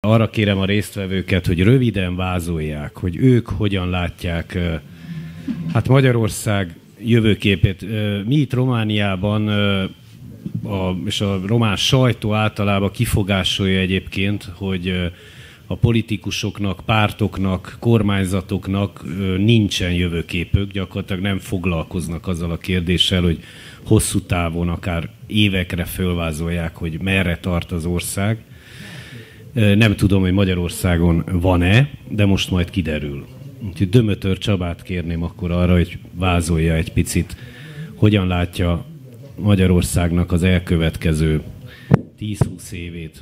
arra kérem a résztvevőket, hogy röviden vázolják, hogy ők hogyan látják hát Magyarország jövőképét. Mi itt Romániában, és a román sajtó általában kifogásolja egyébként, hogy a politikusoknak, pártoknak, kormányzatoknak nincsen jövőképük, gyakorlatilag nem foglalkoznak azzal a kérdéssel, hogy hosszú távon, akár évekre fölvázolják, hogy merre tart az ország. Nem tudom, hogy Magyarországon van-e, de most majd kiderül. Úgyhogy Dömötör Csabát kérném akkor arra, hogy vázolja egy picit, hogyan látja Magyarországnak az elkövetkező 10-20 évét.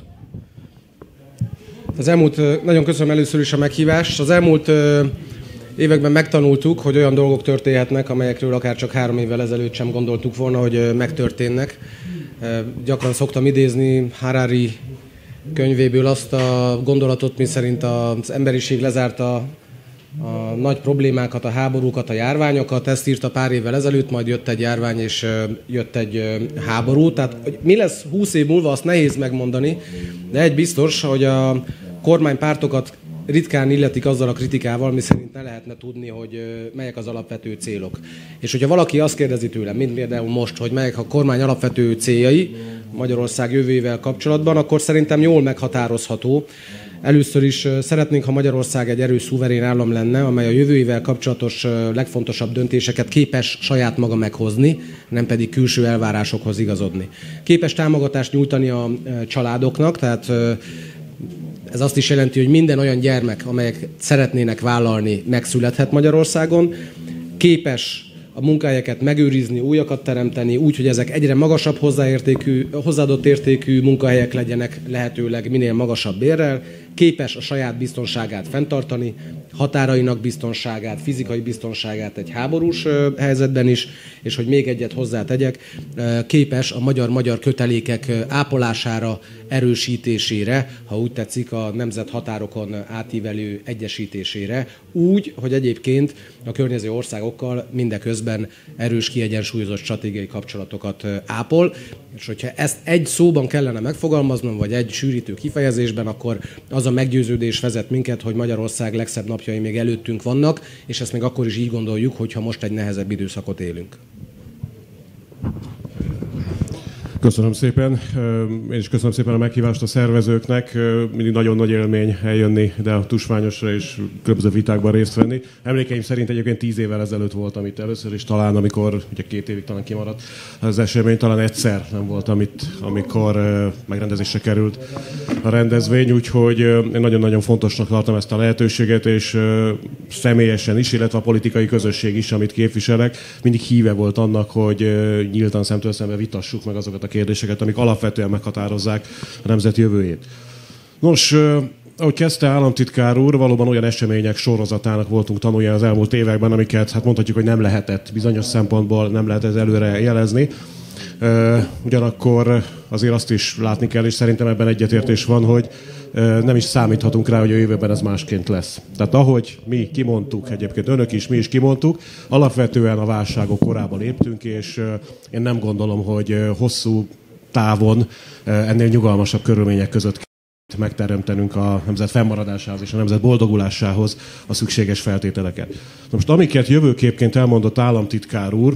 Nagyon köszönöm először is a meghívást. Az elmúlt években megtanultuk, hogy olyan dolgok történhetnek, amelyekről akár csak 3 évvel ezelőtt sem gondoltuk volna, hogy megtörténnek. Gyakran szoktam idézni Harari könyvéből azt a gondolatot, miszerint az emberiség lezárta a nagy problémákat, a háborúkat, a járványokat. Ezt írta pár évvel ezelőtt, majd jött egy járvány és jött egy háború. Tehát hogy mi lesz 20 év múlva, azt nehéz megmondani, de egy biztos, hogy a kormánypártokat ritkán illetik azzal a kritikával, miszerint ne lehetne tudni, hogy melyek az alapvető célok. És hogyha valaki azt kérdezi tőlem, mint például most, hogy melyek a kormány alapvető céljai Magyarország jövőjével kapcsolatban, akkor szerintem jól meghatározható. Először is szeretnénk, ha Magyarország egy erős, szuverén állam lenne, amely a jövőjével kapcsolatos legfontosabb döntéseket képes saját maga meghozni, nem pedig külső elvárásokhoz igazodni. Képes támogatást nyújtani a családoknak, tehát ez azt is jelenti, hogy minden olyan gyermek, amelyek szeretnének vállalni, megszülethet Magyarországon. Képes a munkahelyeket megőrizni, újakat teremteni, úgy, hogy ezek egyre magasabb hozzáadott értékű munkahelyek legyenek, lehetőleg minél magasabb bérrel. Képes a saját biztonságát fenntartani, határainak biztonságát, fizikai biztonságát egy háborús helyzetben is, és hogy még egyet hozzátegyek, képes a magyar kötelékek ápolására, erősítésére, ha úgy tetszik, a nemzet határokon átívelő egyesítésére, úgy, hogy egyébként a környező országokkal mindeközben erős, kiegyensúlyozott stratégiai kapcsolatokat ápol, és hogyha ezt egy szóban kellene megfogalmaznom, vagy egy sűrítő kifejezésben, akkor az a meggyőződés vezet minket, hogy Magyarország legszebb napjai még előttünk vannak, és ezt még akkor is így gondoljuk, hogyha most egy nehezebb időszakot élünk. Köszönöm szépen. Én is köszönöm szépen a meghívást a szervezőknek. Mindig nagyon nagy élmény eljönni ide a Tusványosra és különböző vitákban részt venni. Emlékeim szerint egyébként 10 évvel ezelőtt voltam itt először, és talán amikor, ugye 2 évig talán kimaradt az esemény, talán egyszer nem voltam itt, amikor megrendezésre került a rendezvény, úgyhogy én nagyon-nagyon fontosnak tartom ezt a lehetőséget, és személyesen is, illetve a politikai közösség is, amit képviselek, mindig híve volt annak, hogy nyíltan szemtől szembe vitassuk meg azokat a kérdéseket, amik alapvetően meghatározzák a nemzet jövőjét. Nos, ahogy kezdte államtitkár úr, valóban olyan események sorozatának voltunk tanulni az elmúlt években, amiket hát mondhatjuk, hogy nem lehetett bizonyos szempontból, nem lehet ez előre jelezni. Ugyanakkor azért azt is látni kell, és szerintem ebben egyetértés van, hogy nem is számíthatunk rá, hogy a jövőben ez másként lesz. Tehát ahogy mi kimondtuk, egyébként önök is, mi is kimondtuk, alapvetően a válságok korába léptünk, és én nem gondolom, hogy hosszú távon ennél nyugalmasabb körülmények között megteremtenünk a nemzet fennmaradásához és a nemzet boldogulásához a szükséges feltételeket. Most amiket jövőképként elmondott államtitkár úr,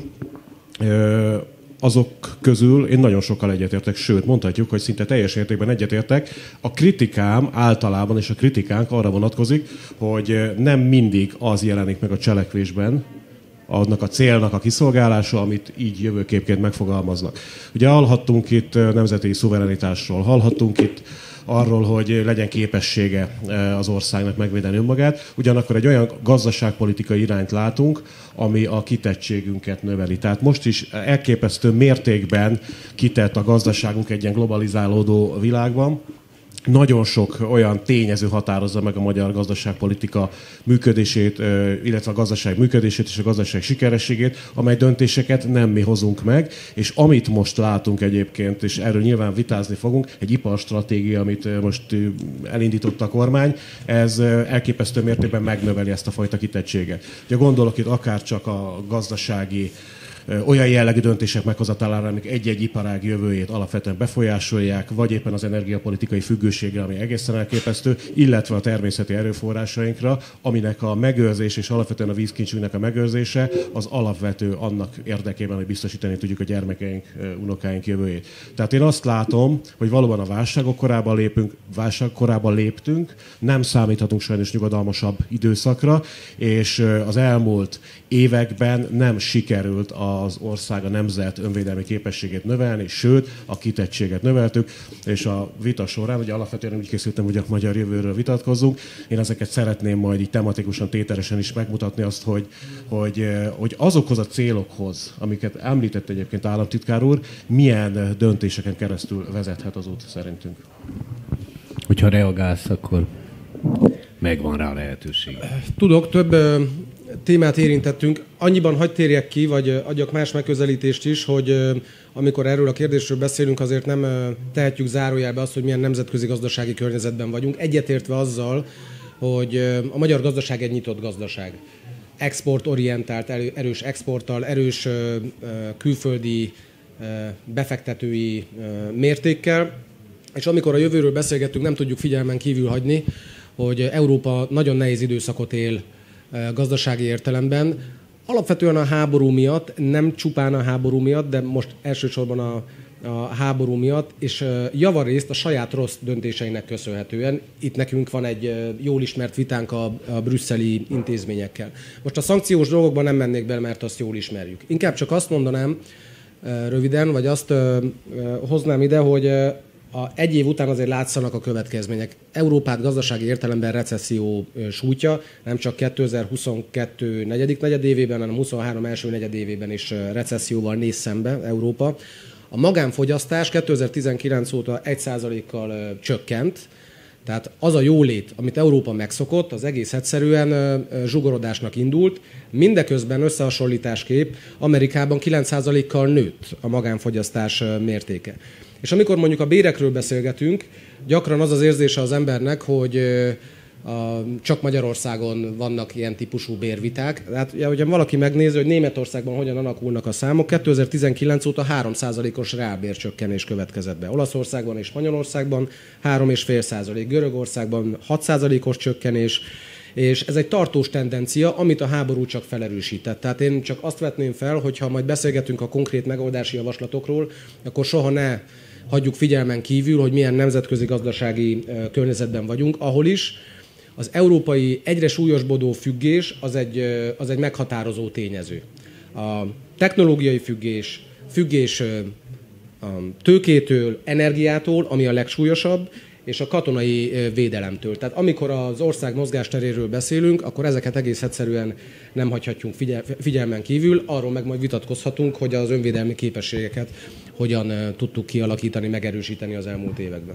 azok közül én nagyon sokkal egyetértek, sőt, mondhatjuk, hogy szinte teljes értékben egyetértek. A kritikám általában, és a kritikánk arra vonatkozik, hogy nem mindig az jelenik meg a cselekvésben, annak a célnak a kiszolgálása, amit így jövőképként megfogalmaznak. Ugye hallhattunk itt nemzeti szuverenitásról, hallhattunk itt arról, hogy legyen képessége az országnak megvédeni önmagát, ugyanakkor egy olyan gazdaságpolitikai irányt látunk, ami a kitettségünket növeli. Tehát most is elképesztő mértékben kitett a gazdaságunk egy ilyen globalizálódó világban. Nagyon sok olyan tényező határozza meg a magyar gazdaságpolitika működését, illetve a gazdaság működését és a gazdaság sikerességét, amely döntéseket nem mi hozunk meg, és amit most látunk egyébként, és erről nyilván vitázni fogunk, egy iparstratégia, amit most elindított a kormány, ez elképesztő mértékben megnöveli ezt a fajta kitettséget. Ugye gondolok itt akár csak a gazdasági olyan jellegű döntések meghozatalára, amik egy-egy iparág jövőjét alapvetően befolyásolják, vagy éppen az energiapolitikai függőségre, ami egészen elképesztő, illetve a természeti erőforrásainkra, aminek a megőrzés és alapvetően a vízkincsünknek a megőrzése az alapvető annak érdekében, hogy biztosítani tudjuk a gyermekeink, unokáink jövőjét. Tehát én azt látom, hogy valóban a válságok korában léptünk, nem számíthatunk sajnos nyugodalmasabb időszakra, és az elmúlt években nem sikerült az ország, a nemzet önvédelmi képességét növelni, sőt, a kitettséget növeltük, és a vita során, ugye alapvetően úgy készültem, hogy a magyar jövőről vitatkozzunk, én ezeket szeretném majd így tematikusan, tételesen is megmutatni azt, hogy azokhoz a célokhoz, amiket említett egyébként államtitkár úr, milyen döntéseken keresztül vezethet az út szerintünk. Hogyha reagálsz, akkor megvan rá a lehetőség. Tudok, több témát érintettünk. Annyiban hadd térjek ki, vagy adjak más megközelítést is, hogy amikor erről a kérdésről beszélünk, azért nem tehetjük zárójelbe azt, hogy milyen nemzetközi gazdasági környezetben vagyunk. Egyetértve azzal, hogy a magyar gazdaság egy nyitott gazdaság. Exportorientált, erős exporttal, erős külföldi befektetői mértékkel. És amikor a jövőről beszélgettünk, nem tudjuk figyelmen kívül hagyni, hogy Európa nagyon nehéz időszakot él gazdasági értelemben. Alapvetően a háború miatt, nem csupán a háború miatt, de most elsősorban a háború miatt, és javarészt a saját rossz döntéseinek köszönhetően. Itt nekünk van egy jól ismert vitánk a brüsszeli intézményekkel. Most a szankciós dolgokban nem mennék bele, mert azt jól ismerjük. Inkább csak azt mondanám röviden, vagy azt hoznám ide, hogy egy év után azért látszanak a következmények. Európát gazdasági értelemben recesszió sújtja, nem csak 2022 negyedik negyedévében, hanem 23 első negyedévében is recesszióval néz szembe Európa. A magánfogyasztás 2019 óta 1%-kal csökkent, tehát az a jólét, amit Európa megszokott, az egész egyszerűen zsugorodásnak indult, mindeközben összehasonlításképp Amerikában 9%-kal nőtt a magánfogyasztás mértéke. És amikor mondjuk a bérekről beszélgetünk, gyakran az az érzése az embernek, hogy csak Magyarországon vannak ilyen típusú bérviták. Tehát, hogyha valaki megnézi, hogy Németországban hogyan alakulnak a számok, 2019 óta 3%-os reálbércsökkenés következett be. Olaszországban és Spanyolországban 3,5%, Görögországban 6%-os csökkenés, és ez egy tartós tendencia, amit a háború csak felerősített. Tehát én csak azt vetném fel, hogyha majd beszélgetünk a konkrét megoldási javaslatokról, akkor soha ne hagyjuk figyelmen kívül, hogy milyen nemzetközi gazdasági környezetben vagyunk, ahol is az európai egyre súlyosbodó függés az egy meghatározó tényező. A technológiai függés tőkétől, energiától, ami a legsúlyosabb, és a katonai védelemtől. Tehát amikor az ország mozgásteréről beszélünk, akkor ezeket egész egyszerűen nem hagyhatjunk figyelmen kívül, arról meg majd vitatkozhatunk, hogy az önvédelmi képességeket hogyan tudtuk kialakítani, megerősíteni az elmúlt években.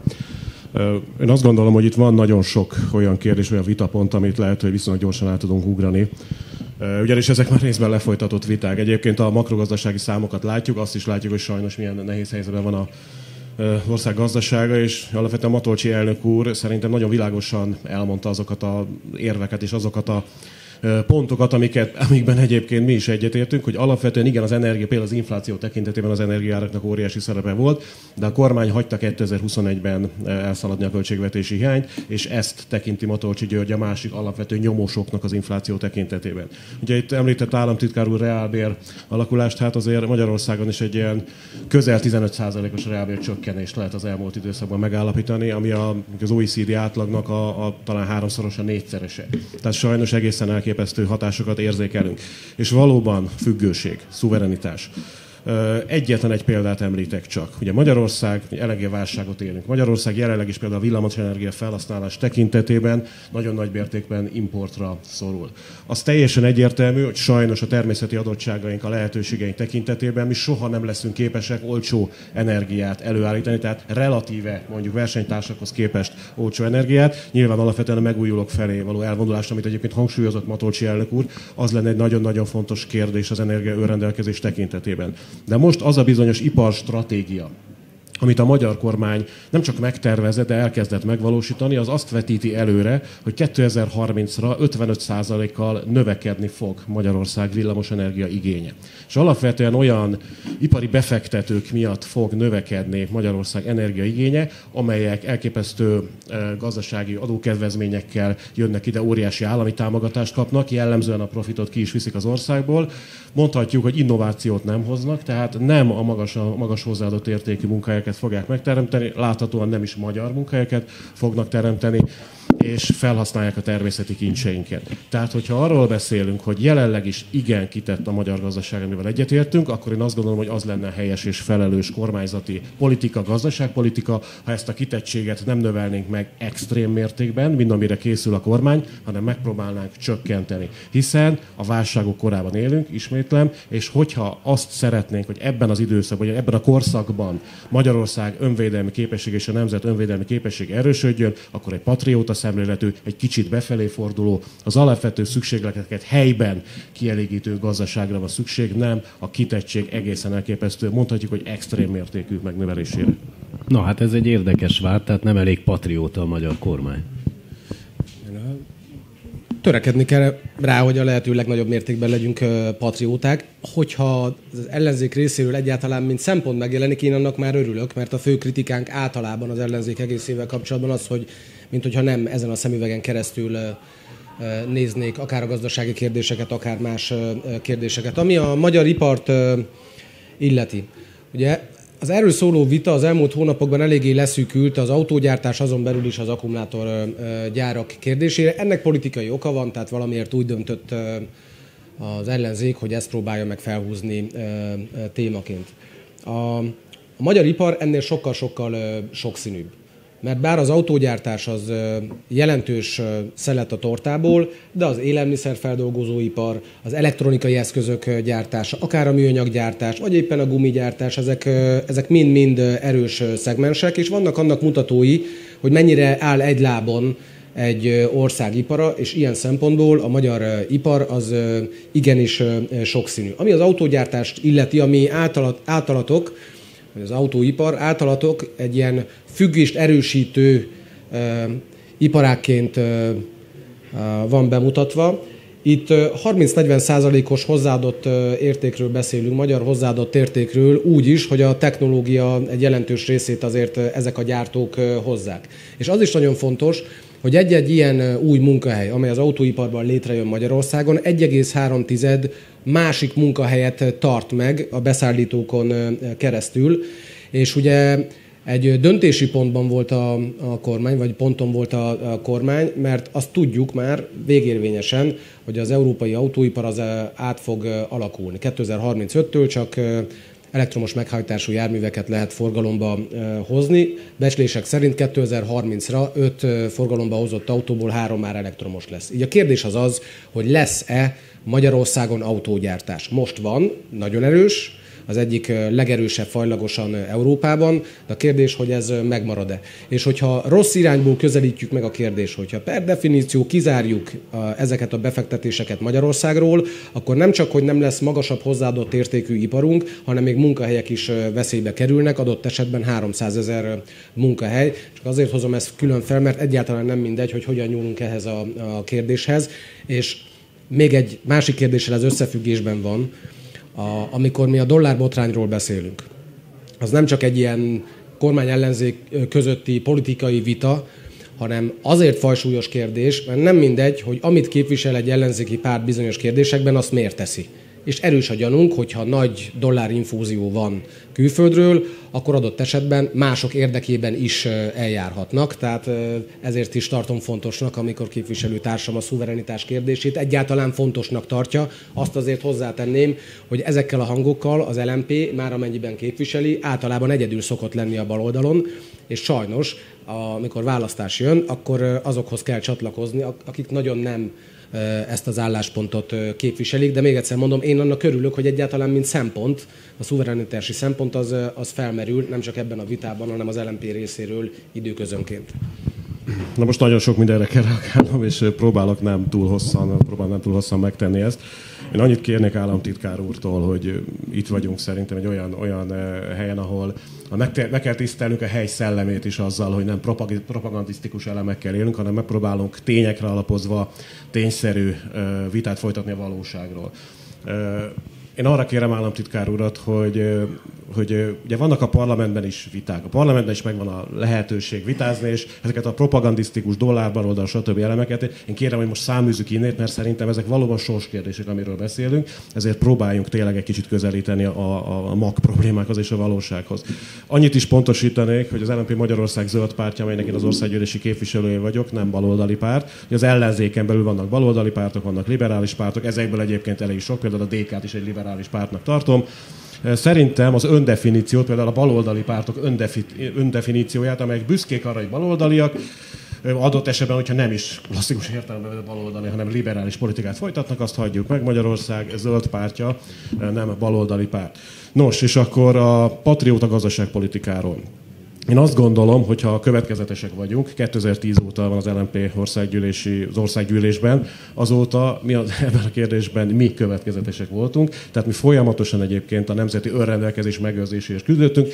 Én azt gondolom, hogy itt van nagyon sok olyan kérdés, olyan vitapont, amit lehet, hogy viszonylag gyorsan át tudunk ugrani. Ugyanis ezek már részben lefolytatott viták. Egyébként a makrogazdasági számokat látjuk, azt is látjuk, hogy sajnos milyen nehéz helyzetben van a ország gazdasága, és alapvetően Matolcsy elnök úr szerintem nagyon világosan elmondta azokat az érveket és azokat a pontokat, amikben egyébként mi is egyetértünk, hogy alapvetően igen, az energia, például az infláció tekintetében az energiáraknak óriási szerepe volt, de a kormány hagyta 2021-ben elszaladni a költségvetési hiányt, és ezt tekinti Matolcsy György a másik alapvető nyomósoknak az infláció tekintetében. Ugye itt említett államtitkár úr reálbér alakulást, hát azért Magyarországon is egy ilyen közel 15%-os reálbér csökkenést lehet az elmúlt időszakban megállapítani, ami az OECD átlagnak a talán háromszorosa, négyszerese. Tehát sajnos egészen elképesztő hatásokat érzékelünk. És valóban függőség, szuverenitás. Egyetlen egy példát említek csak. Ugye Magyarország energiaválságot élünk. Magyarország jelenleg is például a villamosenergia felhasználás tekintetében nagyon nagy mértékben importra szorul. Az teljesen egyértelmű, hogy sajnos a természeti adottságaink, a lehetőségeink tekintetében mi soha nem leszünk képesek olcsó energiát előállítani, tehát relatíve mondjuk versenytársakhoz képest olcsó energiát. Nyilván alapvetően a megújulók felé való elvonulás, amit egyébként hangsúlyozott Matolcsy elnök úr, az lenne egy nagyon-nagyon fontos kérdés az energia önrendelkezés tekintetében. De most az a bizonyos iparstratégia, amit a magyar kormány nem csak megtervezett, de elkezdett megvalósítani, az azt vetíti előre, hogy 2030-ra 55%-kal növekedni fog Magyarország villamosenergia igénye. És alapvetően olyan ipari befektetők miatt fog növekedni Magyarország energiaigénye, amelyek elképesztő gazdasági adókedvezményekkel jönnek ide, óriási állami támogatást kapnak, jellemzően a profitot ki is viszik az országból. Mondhatjuk, hogy innovációt nem hoznak, tehát nem a magas hozzáadott értékű munkahelyeket fogják megteremteni, láthatóan nem is magyar munkahelyeket fognak teremteni, és felhasználják a természeti kincseinket. Tehát, hogyha arról beszélünk, hogy jelenleg is igen kitett a magyar gazdaság, amivel egyetértünk, akkor én azt gondolom, hogy az lenne helyes és felelős kormányzati politika, gazdaságpolitika, ha ezt a kitettséget nem növelnénk meg extrém mértékben, mint amire készül a kormány, hanem megpróbálnánk csökkenteni. Hiszen a válságok korában élünk, ismétlem, és hogyha azt szeretnénk, hogy ebben az időszakban, vagy ebben a korszakban Magyarország önvédelmi képesség és a nemzet önvédelmi képesség erősödjön, akkor egy patrióta szemléletű, egy kicsit befelé forduló, az alapvető szükségleteket helyben kielégítő gazdaságra van szükség, nem a kitettség egészen elképesztő, mondhatjuk, hogy extrém mértékű megnövelésére. Na hát ez egy érdekes vád, tehát nem elég patrióta a magyar kormány. Törekedni kell rá, hogy a lehető legnagyobb mértékben legyünk patrióták. Hogyha az ellenzék részéről egyáltalán mint szempont megjelenik, én annak már örülök, mert a fő kritikánk általában az ellenzék egészével kapcsolatban az, hogy minthogyha nem ezen a szemüvegen keresztül néznék akár a gazdasági kérdéseket, akár más kérdéseket. Ami a magyar ipart illeti. Ugye az erről szóló vita az elmúlt hónapokban eléggé leszűkült az autógyártás, azon belül is az akkumulátorgyárak kérdésére. Ennek politikai oka van, tehát valamiért úgy döntött az ellenzék, hogy ezt próbálja meg felhúzni témaként. A magyar ipar ennél sokkal-sokkal sokszínűbb. Mert bár az autógyártás az jelentős szelet a tortából, de az élelmiszerfeldolgozóipar, az elektronikai eszközök gyártása, akár a műanyaggyártás, vagy éppen a gumigyártás, ezek mind-mind erős szegmensek, és vannak annak mutatói, hogy mennyire áll egy lábon egy ország ipara, és ilyen szempontból a magyar ipar az igenis sokszínű. Ami az autógyártást illeti, ami általatok, az autóipar általatok egy ilyen függést erősítő iparágként van bemutatva. Itt 30-40%-os hozzáadott értékről beszélünk, magyar hozzáadott értékről úgy is, hogy a technológia egy jelentős részét azért ezek a gyártók hozzák. És az is nagyon fontos, hogy egy-egy ilyen új munkahely, amely az autóiparban létrejön Magyarországon, 1,3 másik munkahelyet tart meg a beszállítókon keresztül, és ugye egy döntési pontban volt a kormány, vagy ponton volt a kormány, mert azt tudjuk már végérvényesen, hogy az európai autóipar az át fog alakulni. 2035-től csak elektromos meghajtású járműveket lehet forgalomba hozni. Becslések szerint 2030-ra 5 forgalomba hozott autóból 3 már elektromos lesz. Így a kérdés az, hogy lesz-e Magyarországon autógyártás. Most van, nagyon erős, az egyik legerősebb fajlagosan Európában, de a kérdés, hogy ez megmarad-e. És hogyha rossz irányból közelítjük meg a kérdést, hogyha per definíció kizárjuk ezeket a befektetéseket Magyarországról, akkor nem csak, hogy nem lesz magasabb hozzáadott értékű iparunk, hanem még munkahelyek is veszélybe kerülnek, adott esetben 300 000 munkahely. Csak azért hozom ezt külön fel, mert egyáltalán nem mindegy, hogy hogyan nyúlunk ehhez a kérdéshez. És még egy másik kérdéssel ez összefüggésben van, amikor mi a dollárbotrányról beszélünk. Az nem csak egy ilyen kormány-ellenzék közötti politikai vita, hanem azért fajsúlyos kérdés, mert nem mindegy, hogy amit képvisel egy ellenzéki párt bizonyos kérdésekben, azt miért teszi. És erős a gyanunk, hogyha nagy dollárinfúzió van külföldről, akkor adott esetben mások érdekében is eljárhatnak. Tehát ezért is tartom fontosnak, amikor képviselőtársam a szuverenitás kérdését egyáltalán fontosnak tartja. Azt azért hozzátenném, hogy ezekkel a hangokkal az LMP már amennyiben képviseli, általában egyedül szokott lenni a baloldalon, és sajnos, amikor választás jön, akkor azokhoz kell csatlakozni, akik nagyon nem ezt az álláspontot képviselik, de még egyszer mondom, én annak örülök, hogy egyáltalán mint szempont, a szuverenitási szempont az felmerül, nem csak ebben a vitában, hanem az LMP részéről időközönként. Na most nagyon sok mindenre kell reagálnom, és próbálom nem túl hosszan megtenni ezt. Én annyit kérnék államtitkár úrtól, hogy itt vagyunk szerintem egy olyan helyen, ahol meg kell tisztelnünk a hely szellemét is azzal, hogy nem propagandisztikus elemekkel élünk, hanem megpróbálunk tényekre alapozva tényszerű vitát folytatni a valóságról. Én arra kérem államtitkár urat, hogy ugye vannak a parlamentben is viták. A parlamentben is megvan a lehetőség vitázni, és ezeket a propagandisztikus dollárban stb. Elemeket én kérem, hogy most száműzzük innét, mert szerintem ezek valóban sorskérdések, amiről beszélünk, ezért próbáljunk tényleg egy kicsit közelíteni a mag problémákhoz és a valósághoz. Annyit is pontosítanék, hogy az LMP Magyarország zöld pártja, amelynek én az országgyűlési képviselője vagyok, nem baloldali párt. Az ellenzéken belül vannak baloldali pártok, vannak liberális pártok, ezekből egyébként elég sok, például a DK-t is egy liberális pártnak tartom. Szerintem az öndefiníciót, például a baloldali pártok öndefinícióját, amelyek büszkék arra, hogy baloldaliak, adott esetben, hogyha nem is klasszikus értelemben baloldali, hanem liberális politikát folytatnak, azt hagyjuk meg. Magyarország zöld pártja, nem baloldali párt. Nos, és akkor a patrióta gazdaságpolitikáról. Én azt gondolom, hogyha következetesek vagyunk, 2010 óta van az LMP országgyűlésben, azóta mi ebben a kérdésben mi következetesek voltunk, tehát mi folyamatosan egyébként a nemzeti önrendelkezés megőrzéséért küzdöttünk,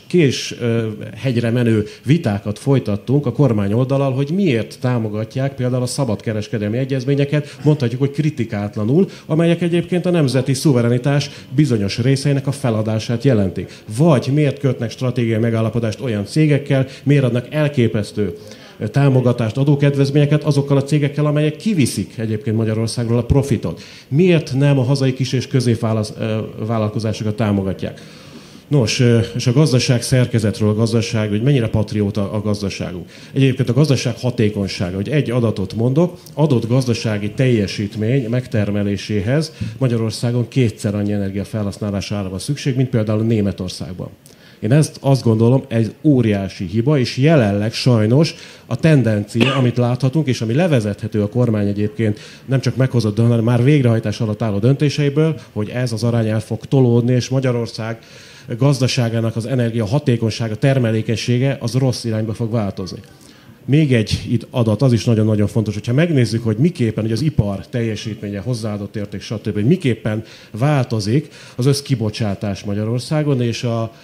és hegyre menő vitákat folytattunk a kormány oldalal, hogy miért támogatják például a szabadkereskedelmi egyezményeket, mondhatjuk, hogy kritikátlanul, amelyek egyébként a nemzeti szuverenitás bizonyos részeinek a feladását jelentik. Vagy miért kötnek stratégiai megállapodást olyan cégekkel, miért adnak elképesztő támogatást, adókedvezményeket azokkal a cégekkel, amelyek kiviszik egyébként Magyarországról a profitot. Miért nem a hazai kis- és középvállalkozásokat támogatják? Nos, és a gazdaság szerkezetről, hogy mennyire patrióta a gazdaságunk. Egyébként a gazdaság hatékonysága, hogy egy adatot mondok, adott gazdasági teljesítmény megtermeléséhez Magyarországon 2-szer annyi energia felhasználására van szükség, mint például Németországban. Én ezt azt gondolom, egy óriási hiba, és jelenleg sajnos a tendencia, amit láthatunk, és ami levezethető a kormány egyébként nem csak meghozott, hanem már végrehajtás alatt álló döntéseiből, hogy ez az arány el fog tolódni, és Magyarország gazdaságának az energia hatékonysága, termelékenysége az rossz irányba fog változni. Még egy adat, az is nagyon-nagyon fontos, hogyha megnézzük, hogy miképpen hogy az ipar teljesítménye, hozzáadott érték, stb., hogy miképpen változik az összkibocsátás Magyarországon, és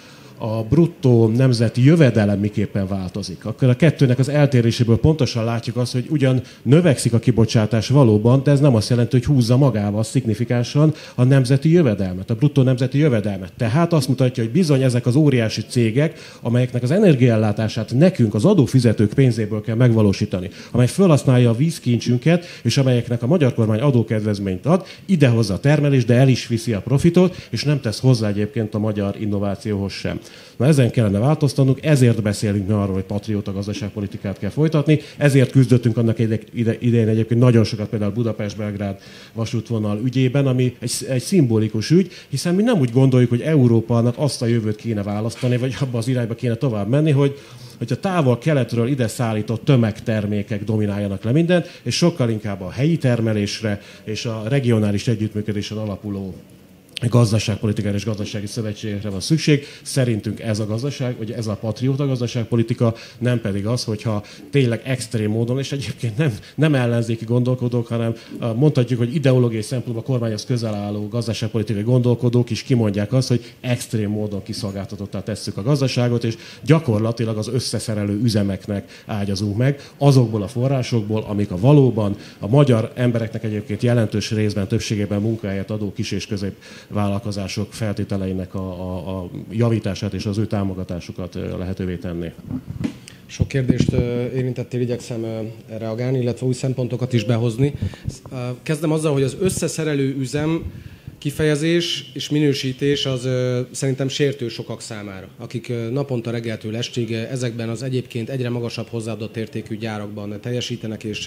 a bruttó nemzeti jövedelem miképpen változik. Akkor a kettőnek az eltéréséből pontosan látjuk azt, hogy ugyan növekszik a kibocsátás valóban, de ez nem azt jelenti, hogy húzza magával szignifikánsan a nemzeti jövedelmet, a bruttó nemzeti jövedelmet. Tehát azt mutatja, hogy bizony ezek az óriási cégek, amelyeknek az energiaellátását nekünk, az adófizetők pénzéből kell megvalósítani, amely felhasználja a vízkincsünket, és amelyeknek a magyar kormány adókedvezményt ad, idehozza a termelést, de el is viszi a profitot, és nem tesz hozzá egyébként a magyar innovációhoz sem. Na ezen kellene változtatnunk, ezért beszélünk mi arról, hogy patrióta gazdaságpolitikát kell folytatni, ezért küzdöttünk annak idején egyébként nagyon sokat például Budapest-Belgrád vasútvonal ügyében, ami egy szimbolikus ügy, hiszen mi nem úgy gondoljuk, hogy Európának azt a jövőt kéne választani, vagy abba az irányba kéne tovább menni, hogy a távol-keletről ide szállított tömegtermékek domináljanak le mindent, és sokkal inkább a helyi termelésre és a regionális együttműködésen alapuló gazdaságpolitikára és gazdasági szövetségekre van szükség. Szerintünk ez a gazdaság, vagy ez a patrióta gazdaságpolitika, nem pedig az, hogyha tényleg extrém módon, és egyébként nem ellenzéki gondolkodók, hanem mondhatjuk, hogy ideológiai szempontból a kormányhoz közel álló gazdaságpolitikai gondolkodók is kimondják azt, hogy extrém módon kiszolgáltatottá tesszük a gazdaságot, és gyakorlatilag az összeszerelő üzemeknek ágyazunk meg azokból a forrásokból, amik a valóban a magyar embereknek egyébként jelentős részben, többségében munkahelyet adó kis- és középvállalkozások feltételeinek a javítását és az ő támogatásukat lehetővé tenni. Sok kérdést érintettél, igyekszem reagálni, illetve új szempontokat is behozni. Kezdem azzal, hogy az összeszerelő üzem kifejezés és minősítés az szerintem sértő sokak számára, akik naponta reggeltől estig ezekben az egyébként egyre magasabb hozzáadott értékű gyárakban teljesítenek, és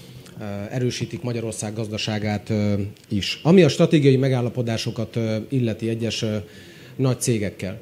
erősítik Magyarország gazdaságát is. Ami a stratégiai megállapodásokat illeti egyes nagy cégekkel.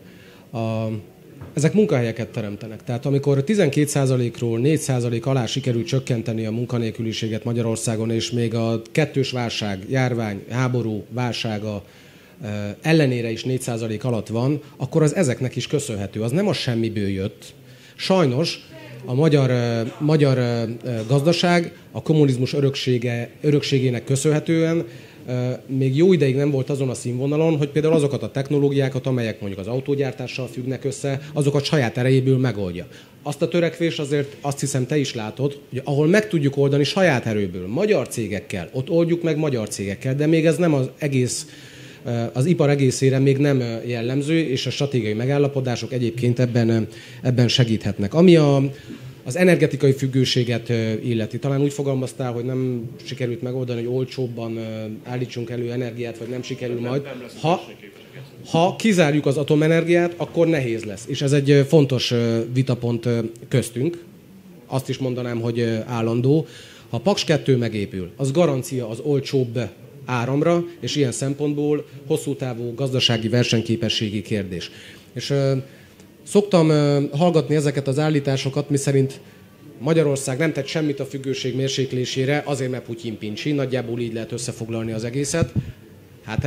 Ezek munkahelyeket teremtenek. Tehát amikor 12%-ról 4% alá sikerült csökkenteni a munkanélküliséget Magyarországon, és még a kettős válság, járvány, háború válsága ellenére is 4% alatt van, akkor az ezeknek is köszönhető. Az nem a semmiből jött. Sajnos a magyar gazdaság a kommunizmus örökségének köszönhetően még jó ideig nem volt azon a színvonalon, hogy például azokat a technológiákat, amelyek mondjuk az autógyártással függnek össze, azokat saját erejéből megoldja. Azt a törekvés azért azt hiszem te is látod, hogy ahol meg tudjuk oldani saját erőből, magyar cégekkel, ott oldjuk meg magyar cégekkel, de még ez nem az ipar egészére még nem jellemző, és a stratégiai megállapodások egyébként ebben segíthetnek. Ami az energetikai függőséget illeti. Talán úgy fogalmaztál, hogy nem sikerült megoldani, hogy olcsóbban állítsunk elő energiát, vagy nem sikerül majd. Ha kizárjuk az atomenergiát, akkor nehéz lesz. És ez egy fontos vitapont köztünk. Azt is mondanám, hogy állandó. Ha Paks 2 megépül, az garancia az olcsóbb áramra, és ilyen szempontból hosszú távú gazdasági versenyképességi kérdés. És szoktam hallgatni ezeket az állításokat, miszerint Magyarország nem tett semmit a függőség mérséklésére, azért mert Putyin pincsi, nagyjából így lehet összefoglalni az egészet. Hát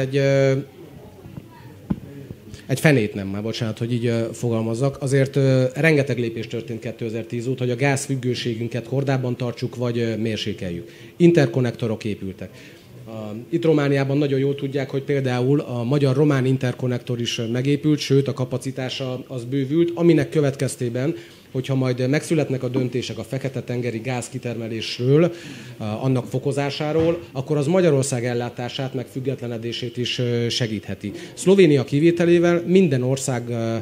egy fenét nem, már bocsánat, hogy így fogalmazzak. Azért rengeteg lépés történt 2010 óta, hogy a gázfüggőségünket kordában tartsuk, vagy mérsékeljük. Interkonnektorok épültek. Itt Romániában nagyon jól tudják, hogy például a magyar-román interkonnektor is megépült, sőt a kapacitása az bővült, aminek következtében, hogyha majd megszületnek a döntések a Fekete-tengeri gázkitermelésről, annak fokozásáról, akkor az Magyarország ellátását, meg függetlenedését is segítheti. Szlovénia kivételével minden ország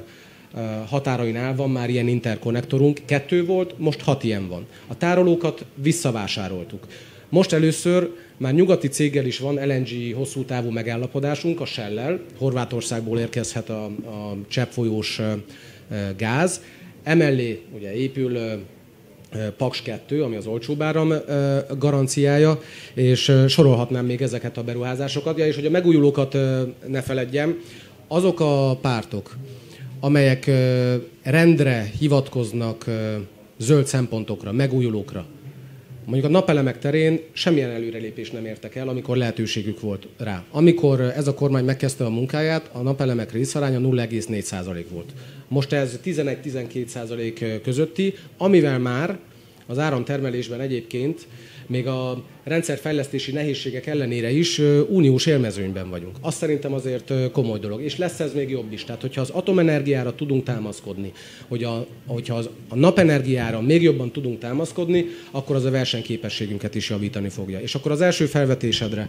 határainál van már ilyen interkonnektorunk, 2 volt, most 6 ilyen van. A tárolókat visszavásároltuk. Most először már nyugati céggel is van LNG hosszú távú megállapodásunk, a Shell-lel. Horvátországból érkezhet a cseppfolyós gáz. Emellé ugye épül Paks 2, ami az olcsóbb áram garanciája, és sorolhatnám még ezeket a beruházásokat. Ja, és hogy a megújulókat ne feledjem, azok a pártok, amelyek rendre hivatkoznak zöld szempontokra, megújulókra, mondjuk a napelemek terén semmilyen előrelépést nem értek el, amikor lehetőségük volt rá. Amikor ez a kormány megkezdte a munkáját, a napelemek részaránya 0,4% volt. Most ez 11-12% közötti, amivel már az áramtermelésben egyébként még a rendszerfejlesztési nehézségek ellenére is uniós élmezőnyben vagyunk. Azt szerintem azért komoly dolog. És lesz ez még jobb is. Tehát, hogyha az atomenergiára tudunk támaszkodni, hogyha a napenergiára még jobban tudunk támaszkodni, akkor az a versenyképességünket is javítani fogja. És akkor az első felvetésedre.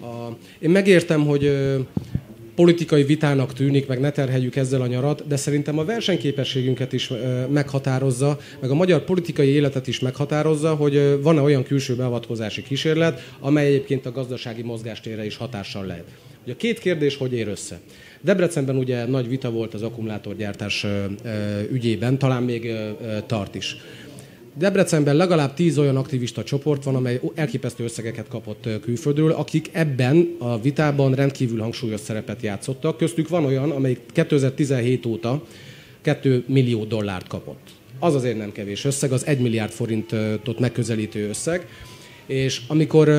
Én megértem, hogy politikai vitának tűnik, meg ne terheljük ezzel a nyarat, de szerintem a versenyképességünket is meghatározza, meg a magyar politikai életet is meghatározza, hogy van-e olyan külső beavatkozási kísérlet, amely egyébként a gazdasági mozgástérre is hatással lehet. Ugye a két kérdés hogy ér össze? Debrecenben ugye nagy vita volt az akkumulátorgyártás ügyében, talán még tart is. Debrecenben legalább 10 olyan aktivista csoport van, amely elképesztő összegeket kapott külföldről, akik ebben a vitában rendkívül hangsúlyos szerepet játszottak. Köztük van olyan, amelyik 2017 óta 2 millió dollárt kapott. Az azért nem kevés összeg, az 1 milliárd forintot megközelítő összeg. És amikor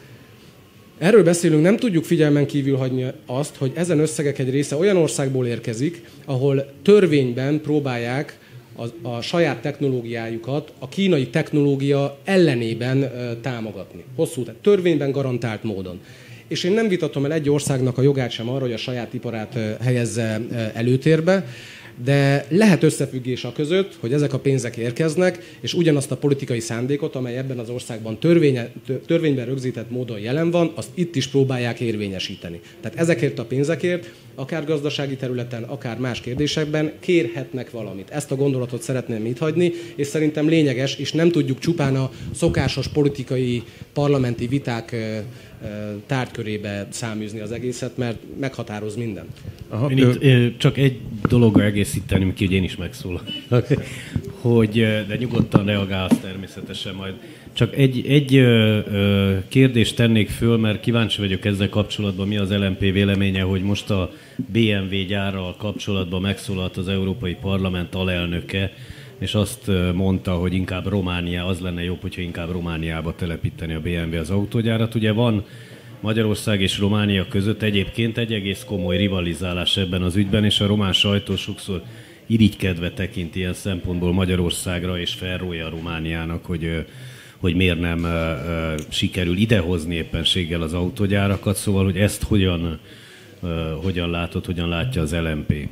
erről beszélünk, nem tudjuk figyelmen kívül hagyni azt, hogy ezen összegek egy része olyan országból érkezik, ahol törvényben próbálják a saját technológiájukat a kínai technológia ellenében támogatni. Tehát törvényben garantált módon. És én nem vitatom el egy országnak a jogát sem arra, hogy a saját iparát helyezze előtérbe, de lehet összefüggés a között, hogy ezek a pénzek érkeznek, és ugyanazt a politikai szándékot, amely ebben az országban törvényben rögzített módon jelen van, azt itt is próbálják érvényesíteni. Tehát ezekért a pénzekért, akár gazdasági területen, akár más kérdésekben kérhetnek valamit. Ezt a gondolatot szeretném itt hagyni, és szerintem lényeges, és nem tudjuk csupán a szokásos politikai parlamenti viták tárgykörébe száműzni az egészet, mert meghatároz mindent. Aha, én csak egy dologgal egészíteném ki, hogy én is megszólalok, de nyugodtan reagálsz természetesen majd. Csak egy kérdést tennék föl, mert kíváncsi vagyok ezzel kapcsolatban, mi az LMP véleménye, hogy most a BMW gyárral kapcsolatban megszólalt az Európai Parlament alelnöke, és azt mondta, hogy inkább az lenne jobb, hogyha inkább Romániába telepíteni a BMW az autógyárat. Ugye van Magyarország és Románia között egyébként egy egész komoly rivalizálás ebben az ügyben, és a román sajtó sokszor irigykedve tekint ilyen szempontból Magyarországra, és felrója Romániának, hogy miért nem sikerül idehozni éppenséggel az autógyárakat, szóval, hogy ezt hogyan látod, hogyan látja az LMP?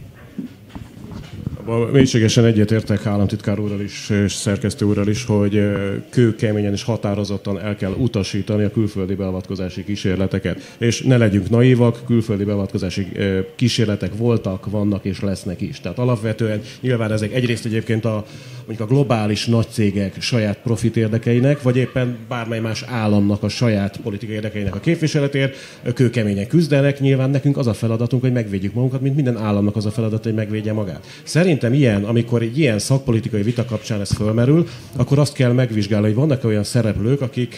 Mélységesen egyetértek államtitkár úrral is, és szerkesztő úrral is, hogy kőkeményen és határozottan el kell utasítani a külföldi beavatkozási kísérleteket. És ne legyünk naívak, külföldi beavatkozási kísérletek voltak, vannak és lesznek is. Tehát alapvetően nyilván ezek egyrészt egyébként mondjuk a globális nagycégek saját profit érdekeinek, vagy éppen bármely más államnak a saját politikai érdekeinek a képviseletért kőkeményen küzdenek. Nyilván nekünk az a feladatunk, hogy megvédjük magunkat, mint minden államnak az a feladat, hogy megvédje magát. Szerintem amikor egy ilyen szakpolitikai vita kapcsán ez fölmerül, akkor azt kell megvizsgálni, hogy vannak olyan szereplők, akik,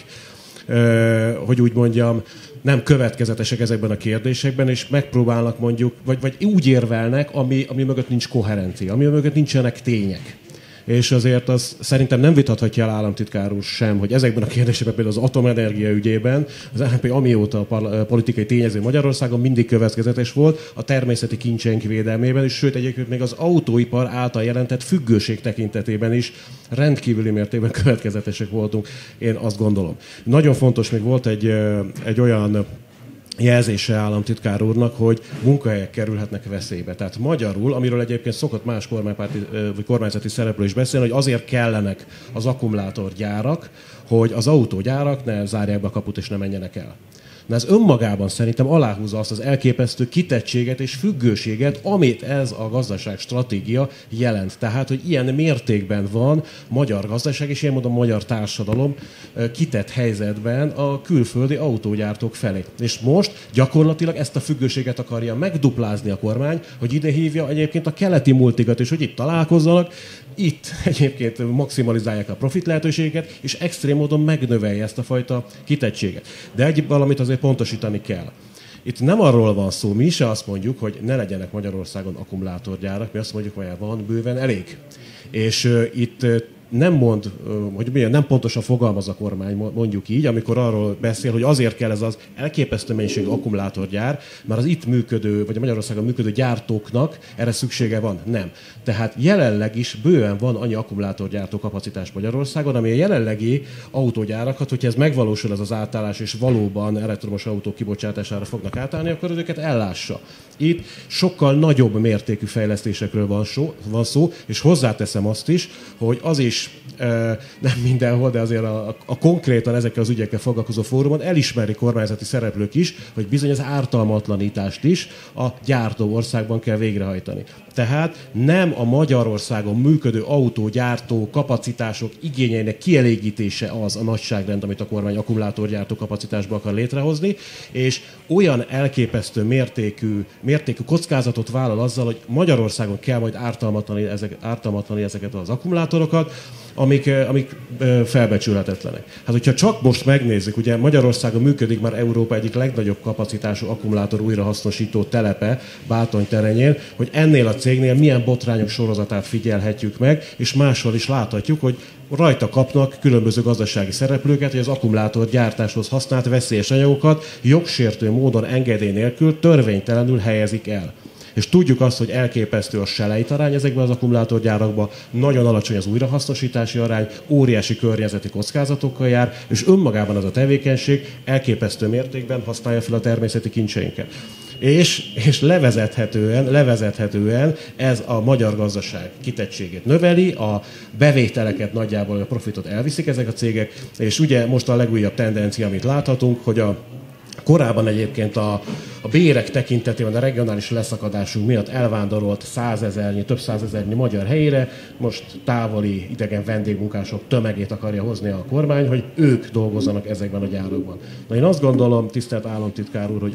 hogy úgy mondjam, nem következetesek ezekben a kérdésekben, és megpróbálnak mondjuk, vagy úgy érvelnek, ami mögött nincs koherencia, ami mögött nincsenek tények. És azért az szerintem nem vitathatja el államtitkár úr sem, hogy ezekben a kérdésekben, például az atomenergia ügyében az LNP amióta a politikai tényező Magyarországon mindig következetes volt a természeti kincseink védelmében, és sőt egyébként még az autóipar által jelentett függőség tekintetében is rendkívüli mértékben következetesek voltunk, én azt gondolom. Nagyon fontos, még volt egy olyan jelzése államtitkár úrnak, hogy munkahelyek kerülhetnek veszélybe. Tehát magyarul, amiről egyébként szokott más kormányzati szereplő is beszélni, hogy azért kellenek az akkumulátorgyárak, hogy az autógyárak ne zárják be a kaput és ne menjenek el. Na ez önmagában szerintem aláhúzza azt az elképesztő kitettséget és függőséget, amit ez a gazdaságstratégia jelent. Tehát, hogy ilyen mértékben van magyar gazdaság, és ilyen módon magyar társadalom kitett helyzetben a külföldi autógyártók felé. És most gyakorlatilag ezt a függőséget akarja megduplázni a kormány, hogy ide hívja egyébként a keleti multikat, és hogy itt találkozzanak, itt egyébként maximalizálják a profit lehetőségeket, és extrém módon megnövelje ezt a fajta kitettséget. De valamit azért pontosítani kell. Itt nem arról van szó, mi se azt mondjuk, hogy ne legyenek Magyarországon akkumulátorgyárak, mi azt mondjuk, hogy van bőven elég. És itt nem pontosan fogalmaz a kormány, mondjuk így, amikor arról beszél, hogy azért kell ez az elképesztő mennyiségű akkumulátorgyár, mert az itt működő, vagy a Magyarországon működő gyártóknak erre szüksége van. Nem. Tehát jelenleg is bőven van annyi akkumulátorgyártó kapacitás Magyarországon, ami a jelenlegi autógyárakat, hogyha ez megvalósul ez az átállás, és valóban elektromos autók kibocsátására fognak átállni, akkor őket ellássa. Itt sokkal nagyobb mértékű fejlesztésekről van szó, és hozzáteszem azt is, hogy az is nem mindenhol, de azért a konkrétan ezekkel az ügyekkel foglalkozó fórumon elismeri kormányzati szereplők is, hogy bizony az ártalmatlanítást is a gyártó országban kell végrehajtani. Tehát nem a Magyarországon működő autógyártó kapacitások igényeinek kielégítése az a nagyságrend, amit a kormány akkumulátorgyártó kapacitásba akar létrehozni, és olyan elképesztő mértékű kockázatot vállal azzal, hogy Magyarországon kell majd ártalmatlanítani ezeket az akkumulátorokat, amik felbecsülhetetlenek. Hát, hogyha csak most megnézzük, ugye Magyarországon működik már Európa egyik legnagyobb kapacitású akkumulátor újrahasznosító telepe Bátony-terenyén, hogy ennél a cégnél milyen botrányok sorozatát figyelhetjük meg, és máshol is láthatjuk, hogy rajta kapnak különböző gazdasági szereplőket, hogy az akkumulátor gyártáshoz használt veszélyes anyagokat jogsértő módon engedély nélkül törvénytelenül helyezik el. És tudjuk azt, hogy elképesztő a selejtarány ezekben az akkumulátorgyárakban, nagyon alacsony az újrahasznosítási arány, óriási környezeti kockázatokkal jár, és önmagában az a tevékenység elképesztő mértékben használja fel a természeti kincseinket. És levezethetően ez a magyar gazdaság kitettségét növeli, a bevételeket nagyjából, a profitot elviszik ezek a cégek, és ugye most a legújabb tendencia, amit láthatunk, hogy korábban egyébként a bérek tekintetében a regionális leszakadásunk miatt elvándorolt több százezernyi magyar helyére, most távoli idegen vendégmunkások tömegét akarja hozni a kormány, hogy ők dolgozzanak ezekben a gyárakban. Na én azt gondolom, tisztelt államtitkár úr, hogy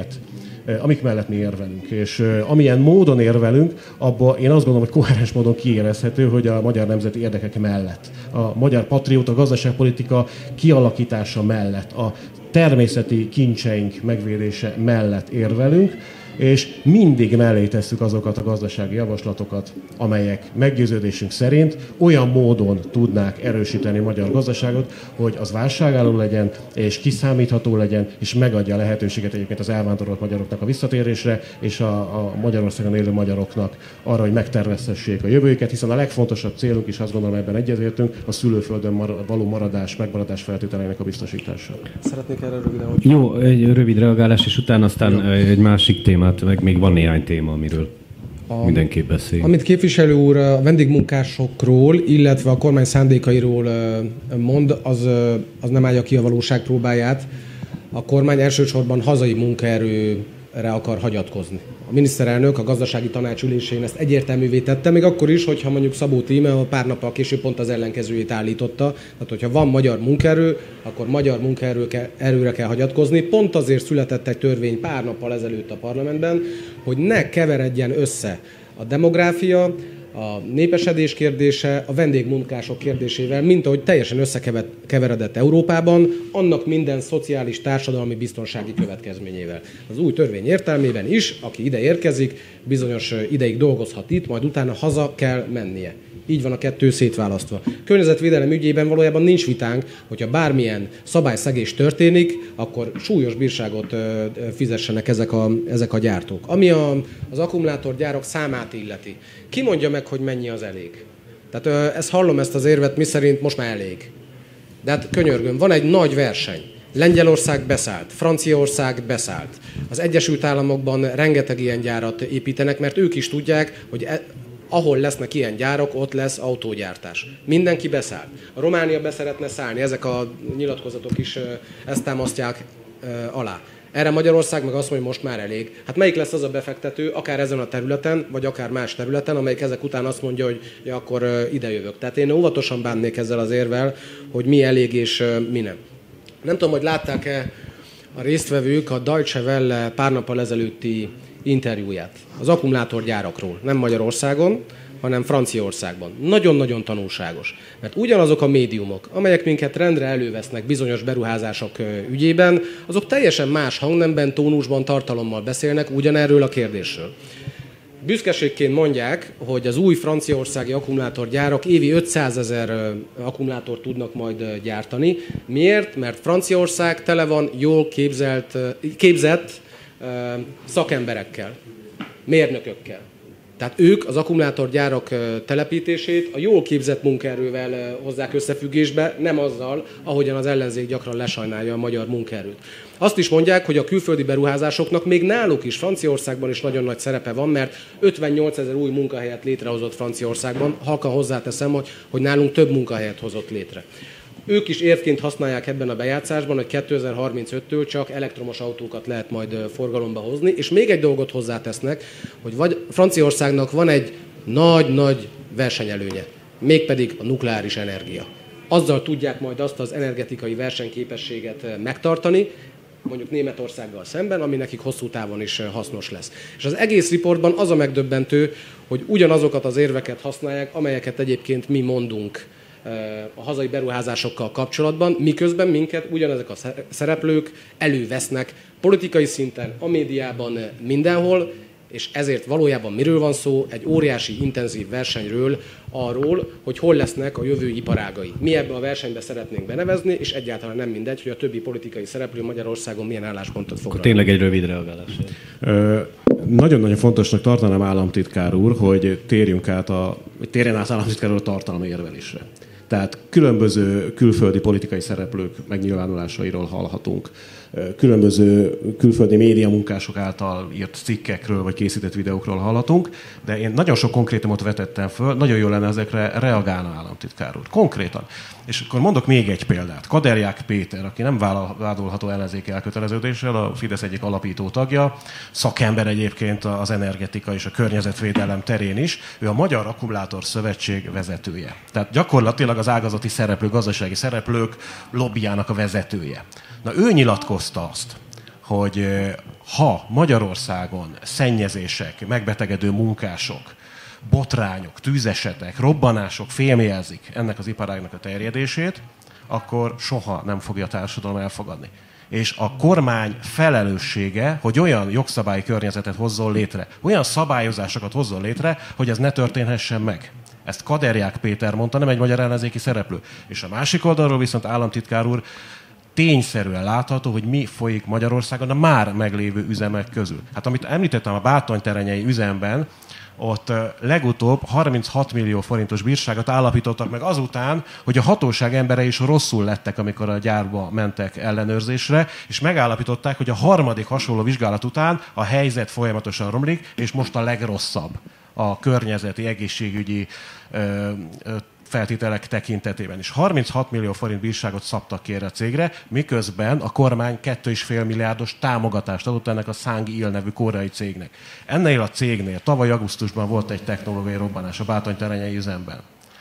amik mellett mi érvelünk, és amilyen módon érvelünk, abban én azt gondolom, hogy koherens módon kiérezhető, hogy a magyar nemzeti érdekek mellett, a magyar patrióta gazdaságpolitika kialakítása mellett, a természeti kincseink megvédése mellett érvelünk, és mindig mellé tesszük azokat a gazdasági javaslatokat, amelyek meggyőződésünk szerint olyan módon tudnák erősíteni a magyar gazdaságot, hogy az válságálló legyen, és kiszámítható legyen, és megadja a lehetőséget egyébként az elvándorolt magyaroknak a visszatérésre, és a Magyarországon élő magyaroknak arra, hogy megtervezhessék a jövőjüket, hiszen a legfontosabb célunk is, azt gondolom, ebben egyetértünk, a szülőföldön való megmaradás feltételeinek a biztosítása. Szeretnék erre röviden, hogy... Jó, egy rövid reagálás, és utána aztán egy másik témát, meg még van néhány téma, amiről mindenképp beszél. Amit képviselő úr a vendégmunkásokról, illetve a kormány szándékairól mond, az nem állja ki a valóság próbáját. A kormány elsősorban hazai munkaerőre akar hagyatkozni. A miniszterelnök a gazdasági tanács ülésén ezt egyértelművé tette, még akkor is, hogyha mondjuk Szabó Tíme a pár nappal később pont az ellenkezőjét állította. Tehát, hogyha van magyar munkaerő, akkor magyar munkaerőre kell hagyatkozni. Pont azért született egy törvény pár nappal ezelőtt a parlamentben, hogy ne keveredjen össze a demográfia, a népesedés kérdése a vendégmunkások kérdésével, mint ahogy teljesen összekeveredett Európában, annak minden szociális, társadalmi, biztonsági következményével. Az új törvény értelmében is, aki ide érkezik, bizonyos ideig dolgozhat itt, majd utána haza kell mennie. Így van a kettő szétválasztva. Környezetvédelem ügyében valójában nincs vitánk, hogyha bármilyen szabályszegés történik, akkor súlyos bírságot fizessenek ezek a gyártók. Ami az akkumulátorgyárak számát illeti. Ki mondja meg, hogy mennyi az elég? Tehát hallom ezt az érvet, miszerint most már elég. De hát könyörgöm, van egy nagy verseny. Lengyelország beszállt, Franciaország beszállt. Az Egyesült Államokban rengeteg ilyen gyárat építenek, mert ők is tudják, hogy ahol lesznek ilyen gyárak, ott lesz autógyártás. Mindenki beszáll. A Románia beszeretne szállni, ezek a nyilatkozatok is ezt támasztják alá. Erre Magyarország meg azt mondja, hogy most már elég. Hát melyik lesz az a befektető, akár ezen a területen, vagy akár más területen, amelyik ezek után azt mondja, hogy ja, akkor idejövök. Tehát én óvatosan bánnék ezzel az érvel, hogy mi elég és mi nem. Nem tudom, hogy látták-e a résztvevők a Deutsche Welle pár nappal ezelőtti interjúját az akkumulátorgyárakról, nem Magyarországon, hanem Franciaországban. Nagyon-nagyon tanulságos. Mert ugyanazok a médiumok, amelyek minket rendre elővesznek bizonyos beruházások ügyében, azok teljesen más hangnemben, tónusban, tartalommal beszélnek ugyanerről a kérdésről. Büszkeségként mondják, hogy az új franciaországi akkumulátorgyárak évi 500 000 akkumulátort tudnak majd gyártani. Miért? Mert Franciaország tele van jól képzett szakemberekkel, mérnökökkel. Tehát ők az akkumulátorgyárak telepítését a jól képzett munkaerővel hozzák összefüggésbe, nem azzal, ahogyan az ellenzék gyakran lesajnálja a magyar munkaerőt. Azt is mondják, hogy a külföldi beruházásoknak még náluk is, Franciaországban is nagyon nagy szerepe van, mert 58 000 új munkahelyet létrehozott Franciaországban. Halkan hozzáteszem, hogy nálunk több munkahelyet hozott létre. Ők is érvként használják ebben a bejátszásban, hogy 2035-től csak elektromos autókat lehet majd forgalomba hozni, és még egy dolgot hozzátesznek, hogy Franciaországnak van egy nagy-nagy versenyelőnye, mégpedig a nukleáris energia. Azzal tudják majd azt az energetikai versenyképességet megtartani, mondjuk Németországgal szemben, ami nekik hosszú távon is hasznos lesz. És az egész riportban az a megdöbbentő, hogy ugyanazokat az érveket használják, amelyeket egyébként mi mondunk a hazai beruházásokkal kapcsolatban, miközben minket ugyanezek a szereplők elővesznek politikai szinten, a médiában, mindenhol, és ezért valójában miről van szó? Egy óriási, intenzív versenyről, arról, hogy hol lesznek a jövő iparágai. Mi ebbe a versenybe szeretnénk benevezni, és egyáltalán nem mindegy, hogy a többi politikai szereplő Magyarországon milyen álláspontot foglal. Tényleg egy rövid reagálás. Nagyon-nagyon fontosnak tartanám, államtitkár úr, hogy térjen át államtitkár úr a tartalmi érvelésre. Tehát különböző külföldi politikai szereplők megnyilvánulásairól hallhatunk. Különböző külföldi médiamunkások által írt cikkekről vagy készített videókról hallhatunk, de én nagyon sok konkrétumot vetettem föl, nagyon jó lenne ezekre reagálna, államtitkár úr. Konkrétan. És akkor mondok még egy példát. Kaderják Péter, aki nem vádolható ellenzéki elköteleződéssel, a Fidesz egyik alapító tagja, szakember egyébként az energetika és a környezetvédelem terén is, ő a Magyar Akkumulátor Szövetség vezetője. Tehát gyakorlatilag az ágazati szereplők, gazdasági szereplők lobbyjának a vezetője. Na, ő nyilatkozta azt, hogy ha Magyarországon szennyezések, megbetegedő munkások, botrányok, tűzesetek, robbanások fémjelzik ennek az iparágnak a terjedését, akkor soha nem fogja a társadalom elfogadni. És a kormány felelőssége, hogy olyan jogszabályi környezetet hozzon létre, olyan szabályozásokat hozzon létre, hogy ez ne történhessen meg. Ezt Kaderják Péter mondta, nem egy magyar ellenzéki szereplő. És a másik oldalról viszont államtitkár úr tényszerűen látható, hogy mi folyik Magyarországon a már meglévő üzemek közül. Hát amit említettem a Bátonyterenyei üzemben, ott legutóbb 36 millió forintos bírságot állapítottak meg azután, hogy a hatóság emberei is rosszul lettek, amikor a gyárba mentek ellenőrzésre, és megállapították, hogy a harmadik hasonló vizsgálat után a helyzet folyamatosan romlik, és most a legrosszabb a környezeti, egészségügyi feltételek tekintetében is. 36 millió forint bírságot szabtak ki erre a cégre, miközben a kormány 2,5 milliárdos támogatást adott ennek a Sangil nevű koreai cégnek. Ennél a cégnél tavaly augusztusban volt egy technológiai robbanás a Bátonyterenyei üzemben.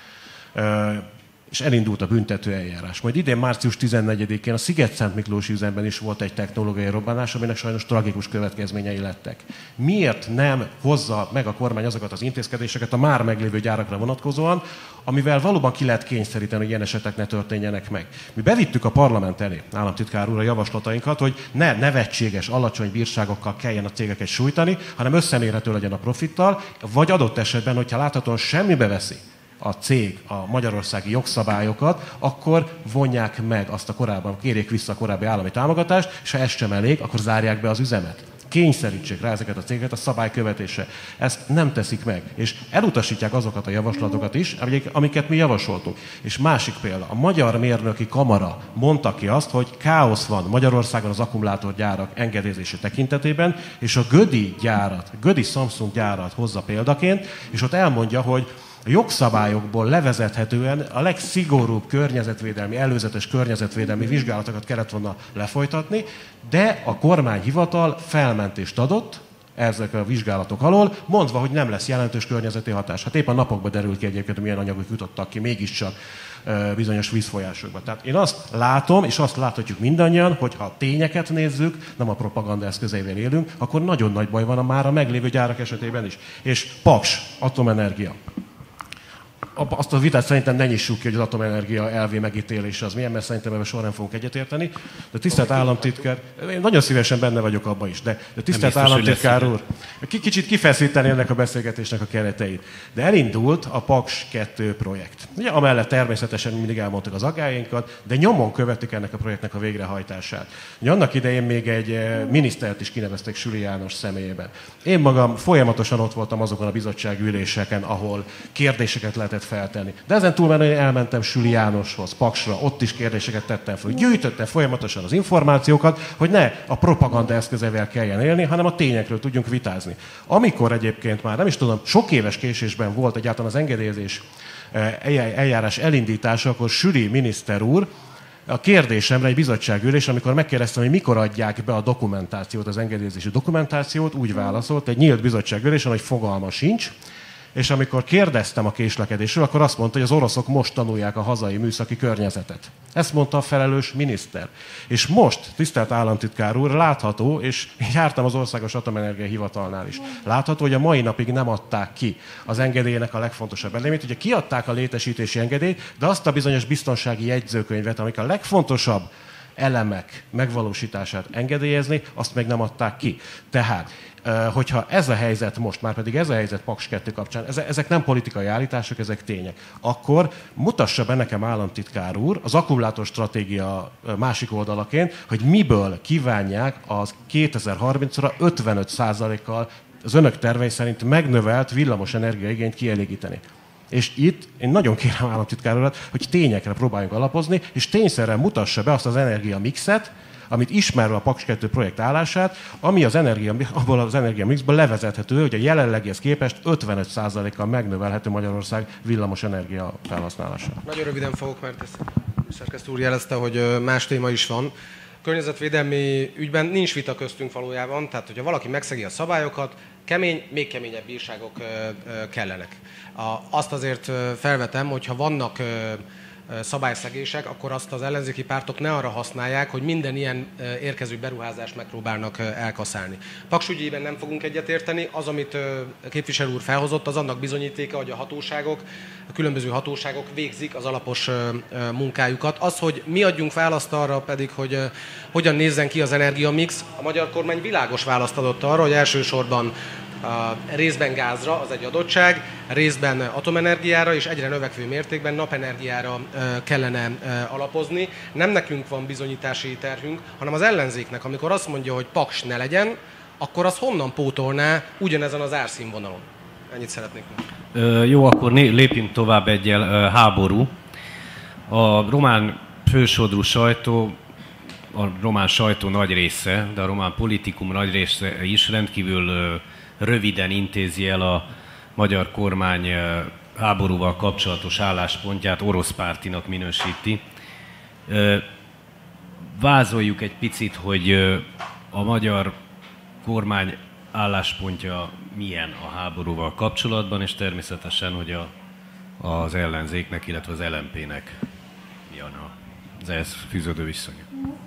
És elindult a büntető eljárás. Majd idén március 14-én a Sziget-Szentmiklósi üzemben is volt egy technológiai robbanás, aminek sajnos tragikus következményei lettek. Miért nem hozza meg a kormány azokat az intézkedéseket a már meglévő gyárakra vonatkozóan, amivel valóban ki lehet kényszeríteni, hogy ilyen esetek ne történjenek meg? Mi bevittük a parlament elé, államtitkár úr, a javaslatainkat, hogy ne nevetséges, alacsony bírságokkal kelljen a cégeket sújtani, hanem összemérhető legyen a profittal, vagy adott esetben, hogyha láthatóan semmibe veszi a cég a magyarországi jogszabályokat, akkor vonják meg azt a korábban, kérjék vissza a korábbi állami támogatást, és ha ez sem elég, akkor zárják be az üzemet. Kényszerítsék rá ezeket a cégeket a szabálykövetésre. Ezt nem teszik meg. És elutasítják azokat a javaslatokat is, amiket mi javasoltunk. És másik példa, a Magyar Mérnöki Kamara mondta ki azt, hogy káosz van Magyarországon az akkumulátorgyárak engedélyezése tekintetében, és a Gödi Samsung gyárat hozza példaként, és ott elmondja, hogy a jogszabályokból levezethetően a legszigorúbb környezetvédelmi, előzetes környezetvédelmi vizsgálatokat kellett volna lefolytatni, de a kormányhivatal felmentést adott ezek a vizsgálatok alól, mondva, hogy nem lesz jelentős környezeti hatás. Hát épp a napokban derült ki egyébként, hogy milyen anyagok jutottak ki mégiscsak bizonyos vízfolyásokba. Tehát én azt látom, és azt láthatjuk mindannyian, hogy ha a tényeket nézzük, nem a propaganda eszközeivel élünk, akkor nagyon nagy baj van már a meglévő gyárak esetében is. És Paks, atomenergia. Azt a vitát szerintem ne nyissuk ki, hogy az atomenergia elvi megítélése az milyen, mert szerintem ebben soha nem fogunk egyetérteni. De tisztelt államtitkár, én nagyon szívesen benne vagyok abban is, de tisztelt államtitkár úr, kicsit kifeszíteni ennek a beszélgetésnek a kereteit. De elindult a Paks 2 projekt. Ugye, amellett természetesen mindig elmondtuk az aggályainkat, de nyomon követik ennek a projektnek a végrehajtását. Ugye, annak idején még egy minisztert is kineveztek Süli János személyében. Én magam folyamatosan ott voltam azokon a bizottsági üléseken, ahol kérdéseket lehetett feltenni. De ezen túlmenően elmentem Süli Jánoshoz, Paksra, ott is kérdéseket tettem fel. Gyűjtöttem folyamatosan az információkat, hogy ne a propaganda eszközeivel kelljen élni, hanem a tényekről tudjunk vitázni. Amikor egyébként már nem is tudom, sok éves késésben volt egyáltalán az engedélyezés eljárás elindítása, akkor Süli miniszter úr a kérdésemre egy bizottságülés, amikor megkérdeztem, hogy mikor adják be a dokumentációt, az engedélyezési dokumentációt, úgy válaszolt egy nyílt bizottságülésen, hogy fogalma sincs. És amikor kérdeztem a késlekedésről, akkor azt mondta, hogy az oroszok most tanulják a hazai műszaki környezetet. Ezt mondta a felelős miniszter. És most, tisztelt államtitkár úr, látható, és jártam az Országos Atomenergia Hivatalnál is, látható, hogy a mai napig nem adták ki az engedélynek a legfontosabb elemét. Ugye kiadták a létesítési engedélyt, de azt a bizonyos biztonsági jegyzőkönyvet, amik a legfontosabb elemek megvalósítását engedélyezni, azt meg nem adták ki. Tehát, hogyha ez a helyzet most, már pedig ez a helyzet Paks 2 kapcsán, ezek nem politikai állítások, ezek tények, akkor mutassa be nekem államtitkár úr az akkumulátor stratégia másik oldalaként, hogy miből kívánják az 2030-ra 55%-kal az önök tervei szerint megnövelt villamos energiaigényt kielégíteni. És itt én nagyon kérem államtitkár urat, hogy tényekre próbáljunk alapozni, és tényszerűen mutassa be azt az energiamixet, amit ismerve a Paks 2 projekt állását, ami abból az energiamixből levezethető, hogy a jelenlegihez képest 55%-kal megnövelhető Magyarország villamos energia felhasználása. Nagyon röviden fogok, mert ezt szerkesztő úr jelezte, hogy más téma is van. Környezetvédelmi ügyben nincs vita köztünk valójában, tehát hogyha valaki megszegi a szabályokat, még keményebb bírságok kellenek. Azt azért felvetem, hogyha vannak szabályszegések, akkor azt az ellenzéki pártok ne arra használják, hogy minden ilyen érkező beruházást megpróbálnak elkaszálni. Paks ügyében nem fogunk egyetérteni. Az, amit képviselő úr felhozott, az annak bizonyítéka, hogy a különböző hatóságok végzik az alapos munkájukat. Az, hogy mi adjunk választ arra pedig, hogy hogyan nézzen ki az energiamix, a magyar kormány világos választ adott arra, hogy elsősorban részben gázra, az egy adottság, részben atomenergiára és egyre növekvő mértékben napenergiára kellene alapozni. Nem nekünk van bizonyítási terhünk, hanem az ellenzéknek, amikor azt mondja, hogy Paks ne legyen, akkor az honnan pótolná ugyanezen az árszínvonalon? Ennyit szeretnék mondani. Jó, akkor lépjünk tovább egyel. Háború. A román fősodrú sajtó, a román sajtó nagy része, de a román politikum nagy része is rendkívül röviden intézi el a magyar kormány háborúval kapcsolatos álláspontját, orosz pártinak minősíti. Vázoljuk egy picit, hogy a magyar kormány álláspontja milyen a háborúval kapcsolatban, és természetesen, hogy az ellenzéknek, illetve az LMP-nek milyen az ehhez fűződő viszonya.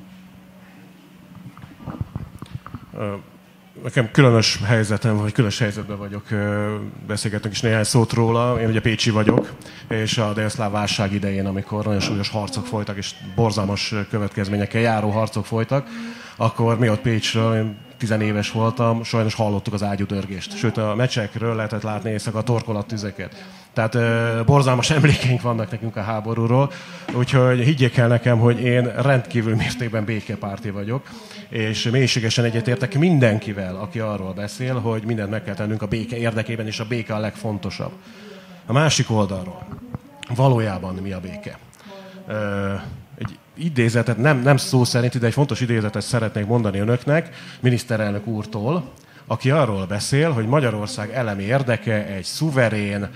Nekem különös helyzetem, vagy különös helyzetben vagyok, beszélgetünk is néhány szót róla. Én ugye pécsi vagyok, és a délszláv válság idején, amikor nagyon súlyos harcok folytak, és borzalmas következményekkel járó harcok folytak, akkor mi ott Pécsről, én 10 éves voltam, sajnos hallottuk az ágyúdörgést. Sőt, a meccsekről lehetett látni éjszaka a torkolattüzeket. Tehát borzalmas emlékeink vannak nekünk a háborúról, úgyhogy higgyék el nekem, hogy én rendkívül mértékben békepárti vagyok, és mélységesen egyetértek mindenkivel, aki arról beszél, hogy mindent meg kell tennünk a béke érdekében, és a béke a legfontosabb. A másik oldalról, valójában mi a béke? Egy idézetet, nem szó szerint, de egy fontos idézetet szeretnék mondani önöknek, miniszterelnök úrtól, aki arról beszél, hogy Magyarország elemi érdeke egy szuverén,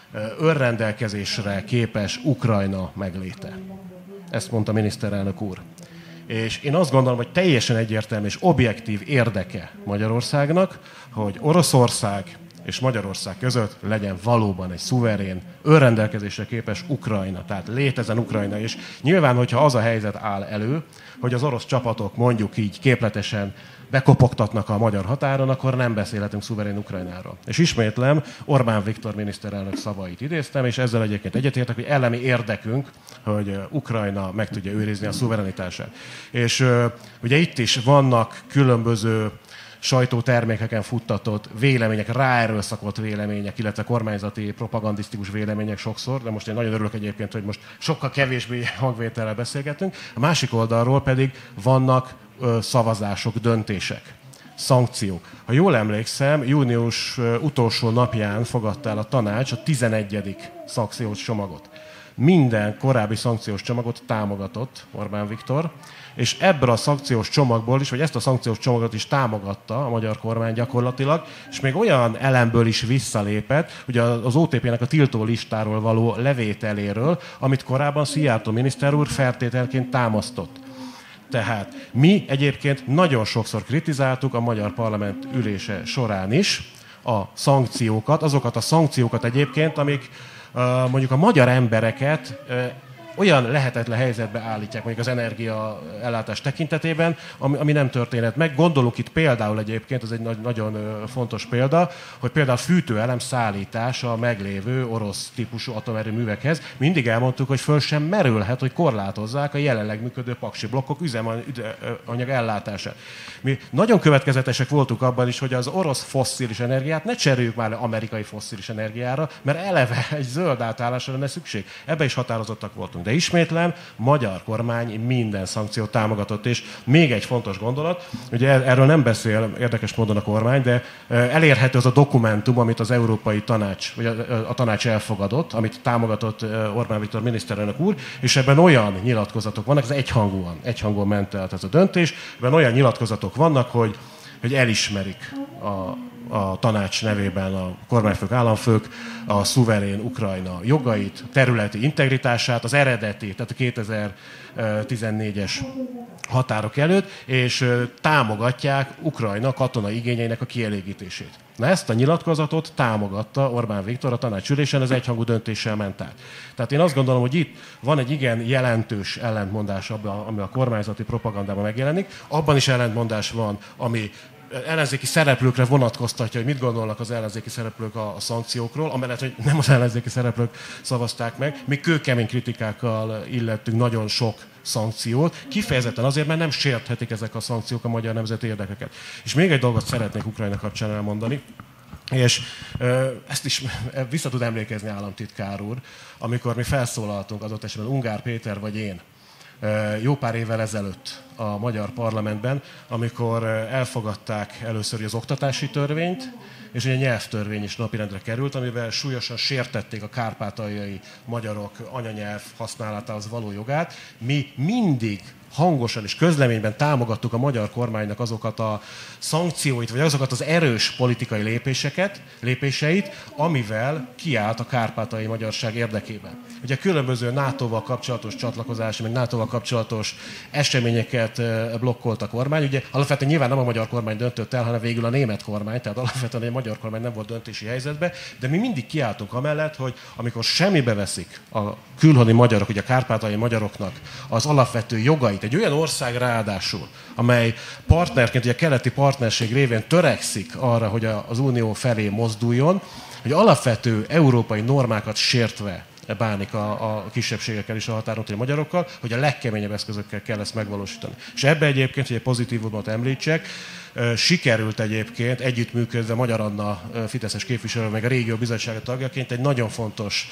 önrendelkezésre képes Ukrajna megléte. Ezt mondta miniszterelnök úr. És én azt gondolom, hogy teljesen egyértelmű és objektív érdeke Magyarországnak, hogy Oroszország és Magyarország között legyen valóban egy szuverén, önrendelkezésre képes Ukrajna. Tehát létezen Ukrajna. És nyilván, hogyha az a helyzet áll elő, hogy az orosz csapatok mondjuk így képletesen bekopogtatnak a magyar határon, akkor nem beszélhetünk szuverén Ukrajnáról. És ismétlem, Orbán Viktor miniszterelnök szavait idéztem, és ezzel egyébként egyetértek, hogy elemi érdekünk, hogy Ukrajna meg tudja őrizni a szuverenitását. És ugye itt is vannak különböző sajtótermékeken futtatott vélemények, ráerőszakolt vélemények, illetve kormányzati propagandisztikus vélemények sokszor, de most én nagyon örülök egyébként, hogy most sokkal kevésbé hangvétellel beszélgetünk. A másik oldalról pedig vannak szavazások, döntések, szankciók. Ha jól emlékszem, június utolsó napján fogadta el a tanács a 11. szankciós csomagot. Minden korábbi szankciós csomagot támogatott Orbán Viktor, és ebből a szankciós csomagból is, vagy ezt a szankciós csomagot is támogatta a magyar kormány gyakorlatilag, és még olyan elemből is visszalépett, ugye az OTP-nek a tiltó listáról való levételéről, amit korábban Szijjártó miniszter úr feltételként támasztott. Tehát mi egyébként nagyon sokszor kritizáltuk a magyar parlament ülése során is a szankciókat, azokat a szankciókat egyébként, amik mondjuk a magyar embereket olyan lehetetlen helyzetbe állítják mondjuk az energiaellátás tekintetében, ami nem történhet meg. Gondolok itt például egyébként, ez egy nagyon fontos példa, hogy például fűtőelem szállítása a meglévő orosz típusú atomerőművekhez. Mindig elmondtuk, hogy föl sem merülhet, hogy korlátozzák a jelenleg működő paksi blokkok üzemanyag ellátását. Mi nagyon következetesek voltunk abban is, hogy az orosz fosszilis energiát ne cseréljük már amerikai fosszilis energiára, mert eleve egy zöld átállásra lenne szükség. Ebbe is határozottak voltunk. De ismétlem, magyar kormány minden szankciót támogatott, és még egy fontos gondolat, ugye erről nem beszél érdekes módon a kormány, de elérhető az a dokumentum, amit az Európai Tanács, vagy a tanács elfogadott, amit támogatott Orbán Viktor miniszterelnök úr, és ebben olyan nyilatkozatok vannak, ez egyhangúan ment el ez a döntés, ebben olyan nyilatkozatok vannak, hogy elismerik a tanács nevében a kormányfők, államfők a szuverén Ukrajna jogait, területi integritását, az eredeti, tehát a 2014-es határok előtt, és támogatják Ukrajna katonai igényeinek a kielégítését. Na ezt a nyilatkozatot támogatta Orbán Viktor a tanácsülésen, az egyhangú döntéssel ment át. Tehát én azt gondolom, hogy itt van egy igen jelentős ellentmondás abban, ami a kormányzati propagandában megjelenik. Abban is ellentmondás van, ami ellenzéki szereplőkre vonatkoztatja, hogy mit gondolnak az ellenzéki szereplők a szankciókról, amellett, hogy nem az ellenzéki szereplők szavazták meg, mi kőkemény kritikákkal illettünk nagyon sok szankciót, kifejezetten azért, mert nem sérthetik ezek a szankciók a magyar nemzeti érdekeket. És még egy dolgot szeretnék Ukrajna kapcsán elmondani, és ezt is vissza tud emlékezni államtitkár úr, amikor mi felszólaltunk adott esetben Ungár Péter vagy én, jó pár évvel ezelőtt a magyar parlamentben, amikor elfogadták először az oktatási törvényt, és ugye a nyelvtörvény is napirendre került, amivel súlyosan sértették a kárpátaljai magyarok anyanyelv használatához való jogát. Mi mindig hangosan és közleményben támogattuk a magyar kormánynak azokat a szankcióit, vagy azokat az erős politikai lépéseit, amivel kiállt a kárpátaljai magyarság érdekében. Ugye különböző NATO-val kapcsolatos csatlakozási, meg NATO-val kapcsolatos eseményeket blokkolt a kormány. Ugye alapvetően nyilván nem a magyar kormány döntött el, hanem végül a német kormány, tehát alapvetően a magyar kormány nem volt döntési helyzetben, de mi mindig kiálltunk amellett, hogy amikor semmibe veszik a külhoni magyarok, ugye a kárpátaljai magyaroknak az alapvető jogait, egy olyan ország ráadásul, amely partnerként, ugye a keleti partnerség révén törekszik arra, hogy az unió felé mozduljon, hogy alapvető európai normákat sértve bánik a kisebbségekkel és a határon túli magyarokkal, hogy a legkeményebb eszközökkel kell ezt megvalósítani. És ebbe egyébként, hogy egy pozitívumot említsek, sikerült egyébként együttműködve Magyar Anna fideszes képviselő, meg a régió bizottsága tagjaként egy nagyon fontos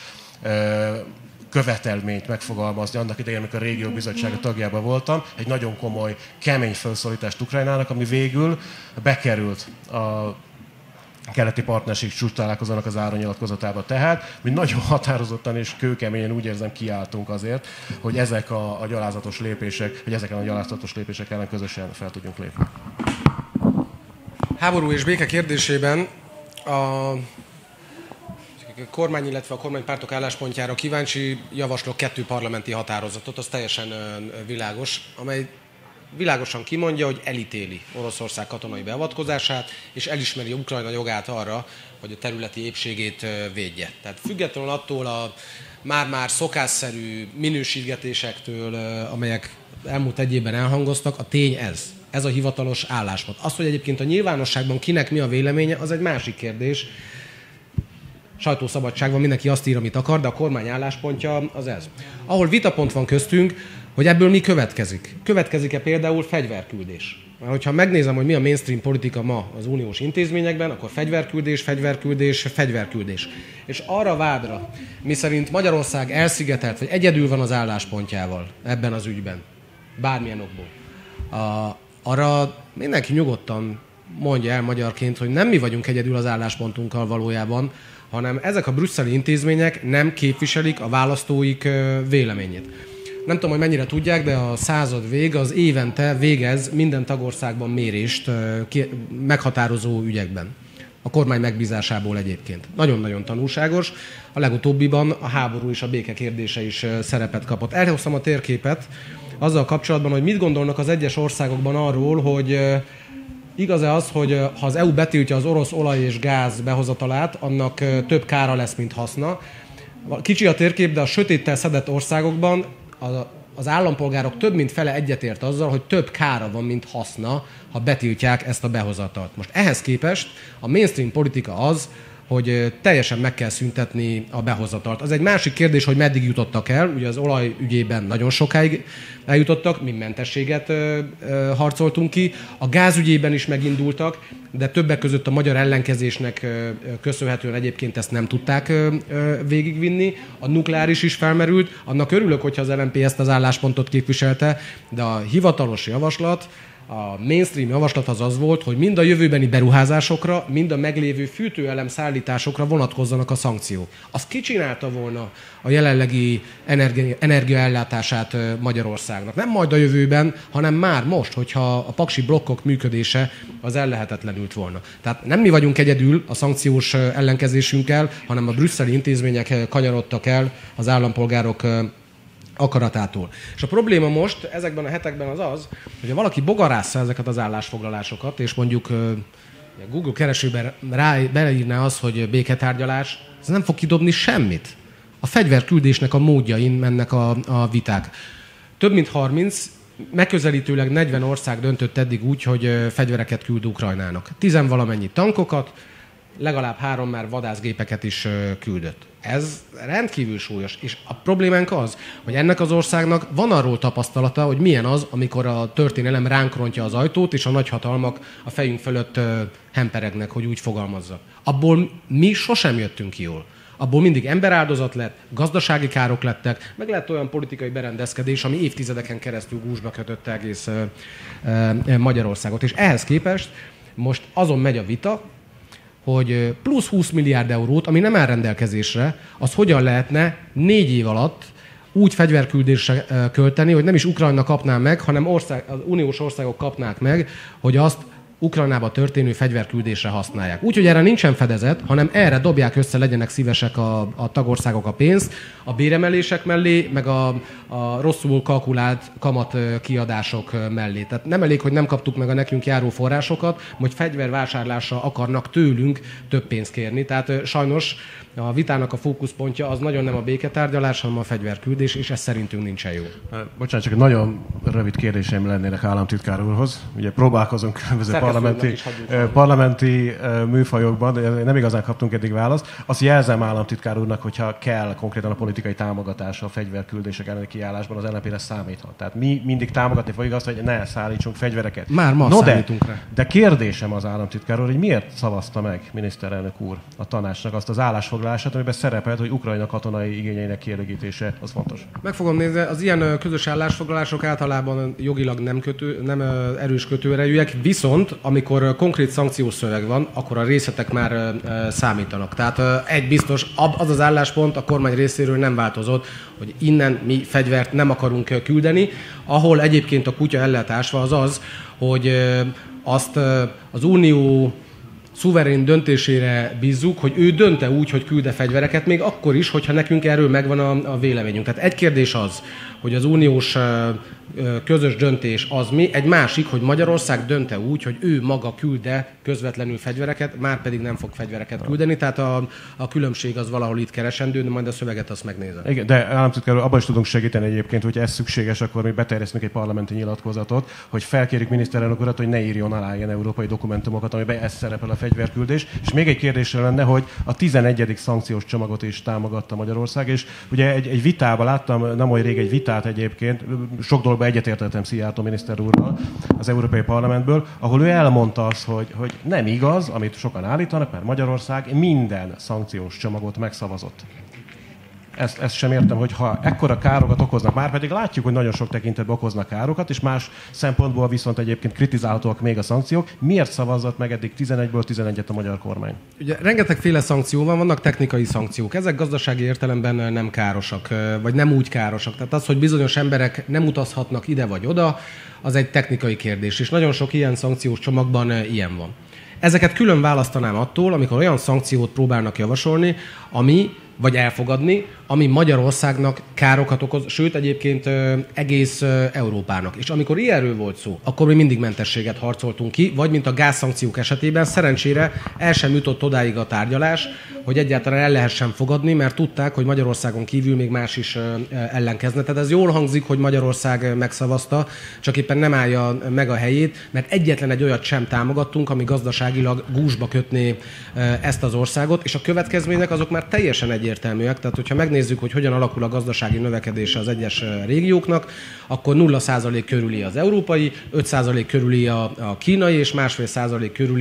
követelményt megfogalmazni annak idején, amikor a régió bizottsága tagjában voltam, egy nagyon komoly, kemény felszólítást Ukrajnának, ami végül bekerült a keleti partnerség csúcs találkozónak az áronyilatkozatába. Tehát mi nagyon határozottan és kőkeményen úgy érzem kiálltunk azért, hogy ezek a gyalázatos lépések, hogy ezeken a gyalázatos lépések ellen közösen fel tudjunk lépni. Háború és béke kérdésében a kormány, illetve a kormánypártok álláspontjára kíváncsi, javaslok 2 parlamenti határozatot, az teljesen világos, amely világosan kimondja, hogy elítéli Oroszország katonai beavatkozását, és elismeri Ukrajna jogát arra, hogy a területi épségét védje. Tehát függetlenül attól a már-már szokásszerű minősítgetésektől, amelyek elmúlt egy évben elhangoztak, a tény ez. Ez a hivatalos álláspont. Az, hogy egyébként a nyilvánosságban kinek mi a véleménye, az egy másik kérdés. Sajtószabadság van, mindenki azt ír, amit akar, de a kormány álláspontja az ez. Ahol vitapont van köztünk, hogy ebből mi következik. Következik-e például fegyverküldés? Mert hogyha megnézem, hogy mi a mainstream politika ma az uniós intézményekben, akkor fegyverküldés. És arra vádra, miszerint Magyarország elszigetelt, vagy egyedül van az álláspontjával ebben az ügyben, bármilyen okból, arra mindenki nyugodtan mondja el magyarként, hogy nem mi vagyunk egyedül az álláspontunkkal valójában, hanem ezek a brüsszeli intézmények nem képviselik a választóik véleményét. Nem tudom, hogy mennyire tudják, de a század vég az évente végez minden tagországban mérést meghatározó ügyekben. A kormány megbízásából egyébként. Nagyon-nagyon tanulságos. A legutóbbiban a háború és a béke kérdése is szerepet kapott. Elhoztam a térképet azzal kapcsolatban, hogy mit gondolnak az egyes országokban arról, hogy igaz-e az, hogy ha az EU betiltja az orosz olaj és gáz behozatalát, annak több kára lesz, mint haszna. Kicsi a térkép, de a sötéttel szedett országokban az állampolgárok több mint fele egyetért azzal, hogy több kára van, mint haszna, ha betiltják ezt a behozatalt. Most ehhez képest a mainstream politika az, hogy teljesen meg kell szüntetni a behozatalt. Az egy másik kérdés, hogy meddig jutottak el. Ugye az olaj ügyében nagyon sokáig eljutottak, mi mentességet harcoltunk ki. A gáz ügyében is megindultak, de többek között a magyar ellenkezésnek köszönhetően egyébként ezt nem tudták végigvinni. A nukleáris is felmerült. Annak örülök, hogyha az LMP ezt az álláspontot képviselte, de a hivatalos javaslat a mainstream javaslat az volt, hogy mind a jövőbeni beruházásokra, mind a meglévő fűtőelem szállításokra vonatkozzanak a szankciók. Az kicsinálta volna a jelenlegi energiaellátását Magyarországnak. Nem majd a jövőben, hanem már most, hogyha a paksi blokkok működése az ellehetetlenült volna. Tehát nem mi vagyunk egyedül a szankciós ellenkezésünkkel, hanem a brüsszeli intézmények kanyarodtak el az állampolgárok akaratától. És a probléma most ezekben a hetekben az, hogy ha valaki bogarásza ezeket az állásfoglalásokat, és mondjuk Google keresőben beleírná azt, hogy béketárgyalás, ez nem fog kidobni semmit. A fegyverküldésnek a módjain mennek a viták. Több mint 30, megközelítőleg 40 ország döntött eddig úgy, hogy fegyvereket küld Ukrajnának. 10-valamennyi tankokat, legalább 3 már vadászgépeket is küldött. Ez rendkívül súlyos. És a problémánk az, hogy ennek az országnak van arról tapasztalata, hogy milyen az, amikor a történelem ránk rontja az ajtót, és a nagyhatalmak a fejünk fölött hemperegnek, hogy úgy fogalmazza. Abból mi sosem jöttünk ki jól. Abból mindig emberáldozat lett, gazdasági károk lettek, meg lett olyan politikai berendezkedés, ami évtizedeken keresztül gúzsba kötötte egész Magyarországot. És ehhez képest most azon megy a vita, hogy plusz 20 milliárd eurót, ami nem áll rendelkezésre, az hogyan lehetne 4 év alatt úgy fegyverküldésre költeni, hogy nem is Ukrajna kapná meg, hanem az uniós országok kapnák meg, hogy azt Ukrajnába történő fegyverküldésre használják. Úgyhogy erre nincsen fedezet, hanem erre dobják össze, legyenek szívesek a tagországok a pénzt, a béremelések mellé, meg a rosszul kalkulált kamat kiadások mellé. Tehát nem elég, hogy nem kaptuk meg a nekünk járó forrásokat, hogy fegyvervásárlásra akarnak tőlünk több pénzt kérni. Tehát sajnos a vitának a fókuszpontja az nagyon nem a béketárgyalás, hanem a fegyverküldés, és ez szerintünk nincsen jó. Bocsánat, csak egy nagyon rövid kérdéseim lennének államtitkár úrhoz. Ugye próbálkozunk különböző parlamenti műfajokban, de nem igazán kaptunk eddig választ. Azt jelzem államtitkár úrnak, hogyha kell konkrétan a politikai támogatása a fegyverküldések elleni kiállásban, az LNP-re számíthat. Tehát mi mindig támogatni fogjuk azt, hogy ne szállítsunk fegyvereket. Már ma számítunk rá. De kérdésem az államtitkár úr, hogy miért szavazta meg miniszterelnök úr a tanácsnak azt az állásfoglalását, amiben szerepelt, hogy Ukrajna katonai igényeinek kielégítése az fontos. Meg fogom nézni, az ilyen közös állásfoglalások általában jogilag nem erős kötőerejűek, viszont amikor konkrét szankciós szöveg van, akkor a részletek már számítanak. Tehát egy biztos, az az álláspont a kormány részéről nem változott, hogy innen mi fegyvert nem akarunk küldeni. Ahol egyébként a kutya el lehet ásva az, hogy azt az Unió szuverén döntésére bízzuk, hogy ő dönte úgy, hogy külde fegyvereket, még akkor is, hogyha nekünk erről megvan a véleményünk. Tehát egy kérdés az, hogy az uniós közös döntés az mi, egy másik, hogy Magyarország dönte úgy, hogy ő maga külde közvetlenül fegyvereket, már pedig nem fog fegyvereket küldeni, tehát a különbség az valahol itt keresendő, de majd a szöveget azt megnézem. Igen, de államtitkár, abban is tudunk segíteni egyébként, hogy ez szükséges, akkor mi beterjesztünk egy parlamenti nyilatkozatot, hogy felkérjük miniszterelnök urat, hogy ne írjon alá ilyen európai dokumentumokat, amiben ez szerepel a fegyverküldés. És még egy kérdésre lenne, hogy a 11. szankciós csomagot is támogatta Magyarország, és ugye egy vitában láttam, nem olyan rég egy vitát egyébként, sok dolgban egyetértettem Szijjártó miniszter úrral az Európai Parlamentből, ahol ő elmondta azt, hogy nem igaz, amit sokan állítanak, mert Magyarország minden szankciós csomagot megszavazott. Ezt sem értem, hogy ha ekkora károkat okoznak, már pedig látjuk, hogy nagyon sok tekintetben okoznak károkat, és más szempontból viszont egyébként kritizálhatóak még a szankciók. Miért szavazott meg eddig 11-ből 11-et a magyar kormány? Ugye rengetegféle szankció van, vannak technikai szankciók. Ezek gazdasági értelemben nem károsak, vagy nem úgy károsak. Tehát az, hogy bizonyos emberek nem utazhatnak ide vagy oda, az egy technikai kérdés, és nagyon sok ilyen szankciós csomagban ilyen van. Ezeket külön választanám attól, amikor olyan szankciót próbálnak javasolni, vagy elfogadni, ami Magyarországnak károkat okoz, sőt egyébként egész Európának. És amikor ilyenről volt szó, akkor mi mindig mentességet harcoltunk ki, vagy mint a gázszankciók esetében, szerencsére el sem jutott odáig a tárgyalás, hogy egyáltalán el lehessen fogadni, mert tudták, hogy Magyarországon kívül még más is ellenkezne. Tehát ez jól hangzik, hogy Magyarország megszavazta, csak éppen nem állja meg a helyét, mert egyetlen egy olyat sem támogattunk, ami gazdaságilag gúzsba kötné ezt az országot, és a következmények azok már teljesen egyértelműek. Tehát, hogyha megnézzük, hogy hogyan alakul a gazdasági növekedése az egyes régióknak, akkor 0% körüli az európai, 5% körüli a kínai, és 1,5% körüli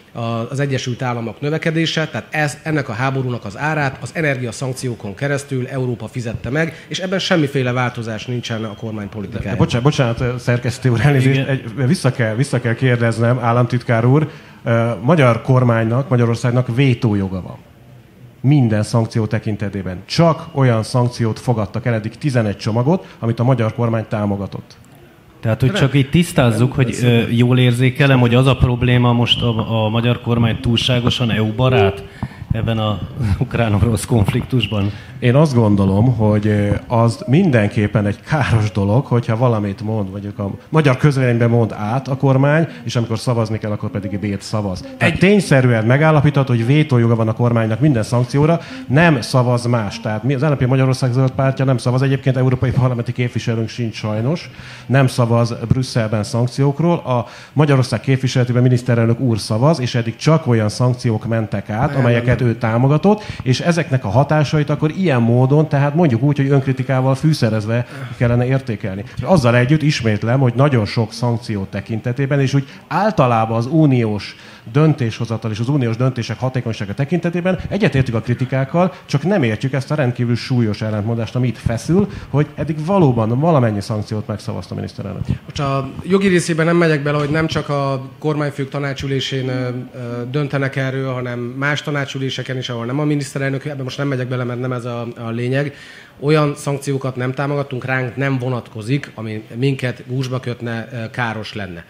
az Egyesült Államok növekedése, tehát ennek a háborúnak az árát az energiaszankciókon keresztül Európa fizette meg, és ebben semmiféle változás nincsen a kormány politikájában. Bocsánat, szerkesztő úr, elnézést, vissza kell kérdeznem, államtitkár úr, magyar kormánynak, Magyarországnak vétójoga van. Minden szankció tekintetében. Csak olyan szankciót fogadtak el eddig 11 csomagot, amit a magyar kormány támogatott. Tehát, hogy csak így tisztázzuk, hogy jól érzékelem, hogy az a probléma most a magyar kormány túlságosan EU-barát ebben az ukrán-orosz konfliktusban? Én azt gondolom, hogy az mindenképpen egy káros dolog, hogyha valamit mond, vagy a magyar közvéleményben mond át a kormány, és amikor szavazni kell, akkor pedig B-t szavaz. Tehát tényszerűen megállapítható, hogy vétójoga van a kormánynak minden szankcióra, nem szavaz más. Tehát az LNP Magyarország Zöld Pártja nem szavaz, egyébként európai parlamenti képviselőnk sincs sajnos, nem szavaz Brüsszelben szankciókról. A Magyarország képviseletében miniszterelnök úr szavaz, és eddig csak olyan szankciók mentek át, amelyeket ő támogatott, és ezeknek a hatásait akkor ilyen módon, tehát mondjuk úgy, hogy önkritikával fűszerezve kellene értékelni. Azzal együtt ismétlem, hogy nagyon sok szankció tekintetében, és úgy általában az uniós döntéshozatal és az uniós döntések hatékonysága tekintetében egyetértünk a kritikákkal, csak nem értjük ezt a rendkívül súlyos ellentmondást, ami itt feszül, hogy eddig valóban valamennyi szankciót megszavazta a miniszterelnök. Most a jogi részében nem megyek bele, hogy nem csak a kormányfők tanácsülésén döntenek erről, hanem más tanácsüléseken is, ahol nem a miniszterelnök, ebben most nem megyek bele, mert nem ez a lényeg. Olyan szankciókat nem támogatunk, ránk nem vonatkozik, ami minket gúzsba kötne, káros lenne.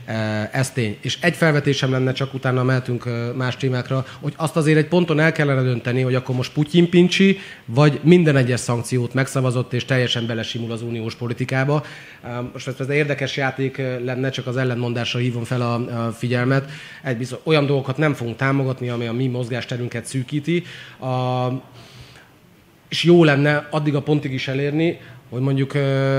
Ez tény. És egy felvetésem lenne, csak utána mehetünk más témákra, hogy azt azért egy ponton el kellene dönteni, hogy akkor most Putyin pincsi, vagy minden egyes szankciót megszavazott, és teljesen belesimul az uniós politikába. Most ez érdekes játék lenne, csak az ellentmondásra hívom fel a figyelmet. Olyan dolgokat nem fogunk támogatni, ami a mi mozgásterünket szűkíti. És jó lenne addig a pontig is elérni, hogy mondjuk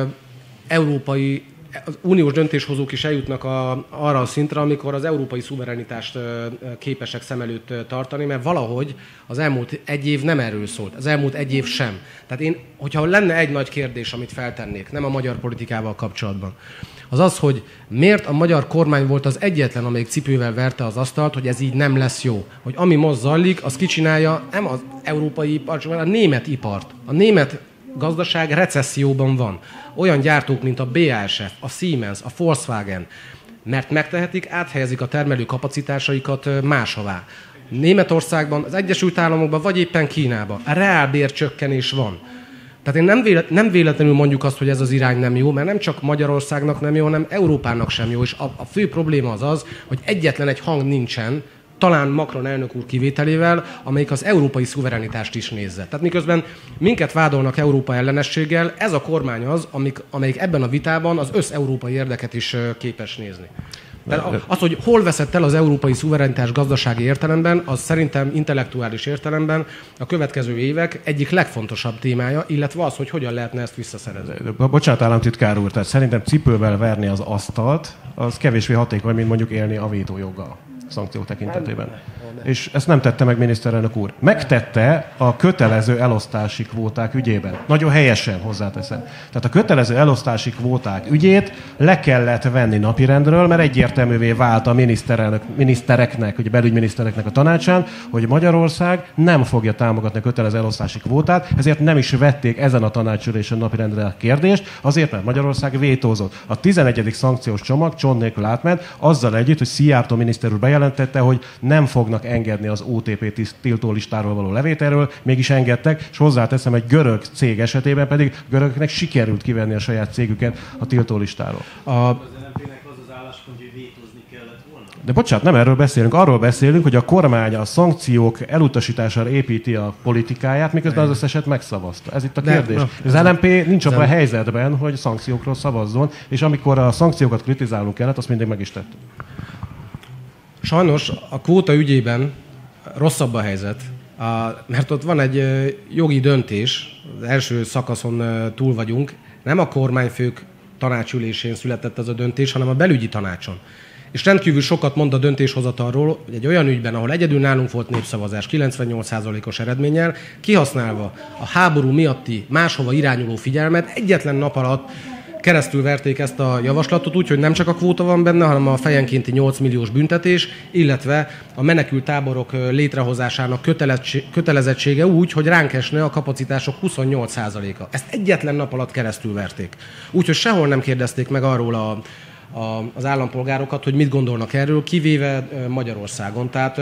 az uniós döntéshozók is eljutnak arra a szintre, amikor az európai szuverenitást képesek szem előtt tartani, mert valahogy az elmúlt egy év nem erről szólt, az elmúlt egy év sem. Tehát hogyha lenne egy nagy kérdés, amit feltennék, nem a magyar politikával kapcsolatban, az az, hogy miért a magyar kormány volt az egyetlen, amelyik cipővel verte az asztalt, hogy ez így nem lesz jó. Hogy ami most zajlik, az kicsinálja nem az európai ipart, hanem a német ipart. A német gazdaság recesszióban van. Olyan gyártók, mint a BASF, a Siemens, a Volkswagen, mert megtehetik, áthelyezik a termelő kapacitásaikat máshová. Németországban, az Egyesült Államokban, vagy éppen Kínában a reálbércsökkenés van. Tehát nem véletlenül mondjuk azt, hogy ez az irány nem jó, mert nem csak Magyarországnak nem jó, hanem Európának sem jó. És a fő probléma az, hogy egyetlen egy hang nincsen, talán Macron elnök úr kivételével, amelyik az európai szuverenitást is nézze. Tehát miközben minket vádolnak Európa ellenességgel, ez a kormány az, amelyik ebben a vitában az összeurópai érdeket is képes nézni. Tehát az, hogy hol veszett el az európai szuverenitás gazdasági értelemben, az szerintem intellektuális értelemben a következő évek egyik legfontosabb témája, illetve az, hogy hogyan lehetne ezt visszaszerezni. Bocsánat, államtitkár úr, tehát szerintem cipővel verni az asztalt, az kevésbé hatékony, mint mondjuk élni a vétójoggal szankciók tekintetében. És ezt nem tette meg miniszterelnök úr. Megtette a kötelező elosztási kvóták ügyében. Nagyon helyesen hozzáteszem. Tehát a kötelező elosztási kvóták ügyét le kellett venni napirendről, mert egyértelművé vált a minisztereknek, ugye belügyminisztereknek a tanácsán, hogy Magyarország nem fogja támogatni a kötelező elosztási kvótát, ezért nem is vették ezen a tanácsülésen napirendre a kérdést, azért, mert Magyarország vétózott. A 11. szankciós csomag csont nélkül átment, azzal együtt, hogy Szijjártó miniszter úr bejelentette, hogy nem fognak engedni az OTP tiltólistáról való levételről, mégis engedtek, és hozzáteszem, egy görög cég esetében pedig görögöknek sikerült kivenni a saját cégüket a tiltólistáról. De bocsánat, nem erről beszélünk, arról beszélünk, hogy a kormány a szankciók elutasítására építi a politikáját, miközben az összeset megszavazta. Ez itt a kérdés. Az LNP nincs abban a helyzetben, hogy szankciókról szavazzon, és amikor a szankciókat kritizálnunk kellett, azt mindig meg is tettük. Sajnos a kvóta ügyében rosszabb a helyzet, mert ott van egy jogi döntés, az első szakaszon túl vagyunk, nem a kormányfők tanácsülésén született ez a döntés, hanem a belügyi tanácson. És rendkívül sokat mond a döntéshozatalról, hogy egy olyan ügyben, ahol egyedül nálunk volt népszavazás 98%-os eredménnyel, kihasználva a háború miatti máshova irányuló figyelmet, egyetlen nap alatt keresztülverték ezt a javaslatot úgy, hogy nem csak a kvóta van benne, hanem a fejenkénti 8 milliós büntetés, illetve a menekült táborok létrehozásának kötelezettsége úgy, hogy ránk esne a kapacitások 28%-a. Ezt egyetlen nap alatt keresztülverték. Úgyhogy sehol nem kérdezték meg arról az állampolgárokat, hogy mit gondolnak erről, kivéve Magyarországon. Tehát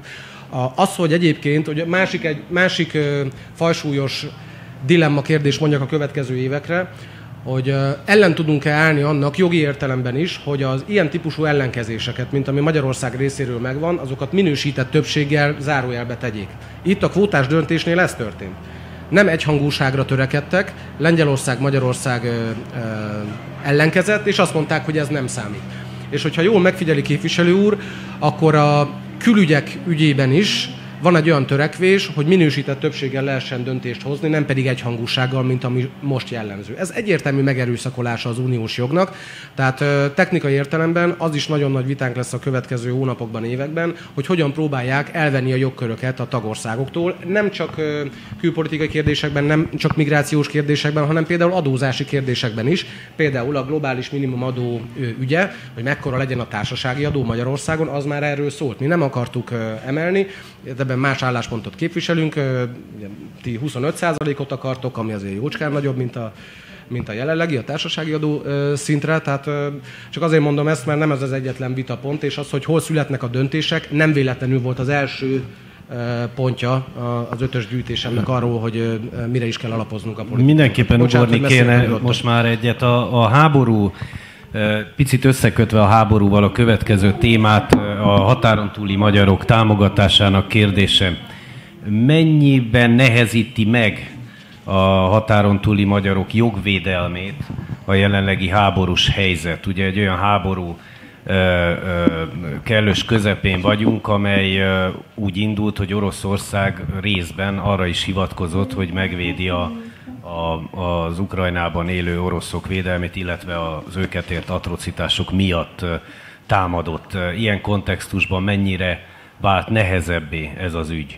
az, hogy egyébként, hogy másik fajsúlyos dilemma kérdés mondjak a következő évekre, hogy ellen tudunk-e állni annak jogi értelemben is, hogy az ilyen típusú ellenkezéseket, mint ami Magyarország részéről megvan, azokat minősített többséggel zárójelbe tegyék. Itt a kvótás döntésnél ez történt. Nem egyhangúságra törekedtek, Lengyelország, Magyarország ellenkezett, és azt mondták, hogy ez nem számít. És hogyha jól megfigyeli képviselő úr, akkor a külügyek ügyében is van egy olyan törekvés, hogy minősített többséggel lehessen döntést hozni, nem pedig egyhangúsággal, mint ami most jellemző. Ez egyértelmű megerőszakolása az uniós jognak, tehát technikai értelemben az is nagyon nagy vitánk lesz a következő hónapokban, években, hogy hogyan próbálják elvenni a jogköröket a tagországoktól, nem csak külpolitikai kérdésekben, nem csak migrációs kérdésekben, hanem például adózási kérdésekben is, például a globális minimumadó ügye, hogy mekkora legyen a társasági adó Magyarországon, az már erről szólt. Mi nem akartuk emelni, ebben más álláspontot képviselünk, ti 25%-ot akartok, ami azért jócskán nagyobb, mint a jelenlegi, a társasági adó szintre, tehát csak azért mondom ezt, mert nem ez az egyetlen vitapont, és az, hogy hol születnek a döntések, nem véletlenül volt az első pontja az 5-ös gyűjtésemnek arról, hogy mire is kell alapoznunk a politikát. Mindenképpen ugorni kéne most már egyet a háború, picit összekötve a háborúval a következő témát, a határon túli magyarok támogatásának kérdése. Mennyiben nehezíti meg a határon túli magyarok jogvédelmét a jelenlegi háborús helyzet? Ugye egy olyan háború kellős közepén vagyunk, amely úgy indult, hogy Oroszország részben arra is hivatkozott, hogy megvédi az Ukrajnában élő oroszok védelmét, illetve az őket ért atrocitások miatt támadott. Ilyen kontextusban mennyire vált nehezebbé ez az ügy?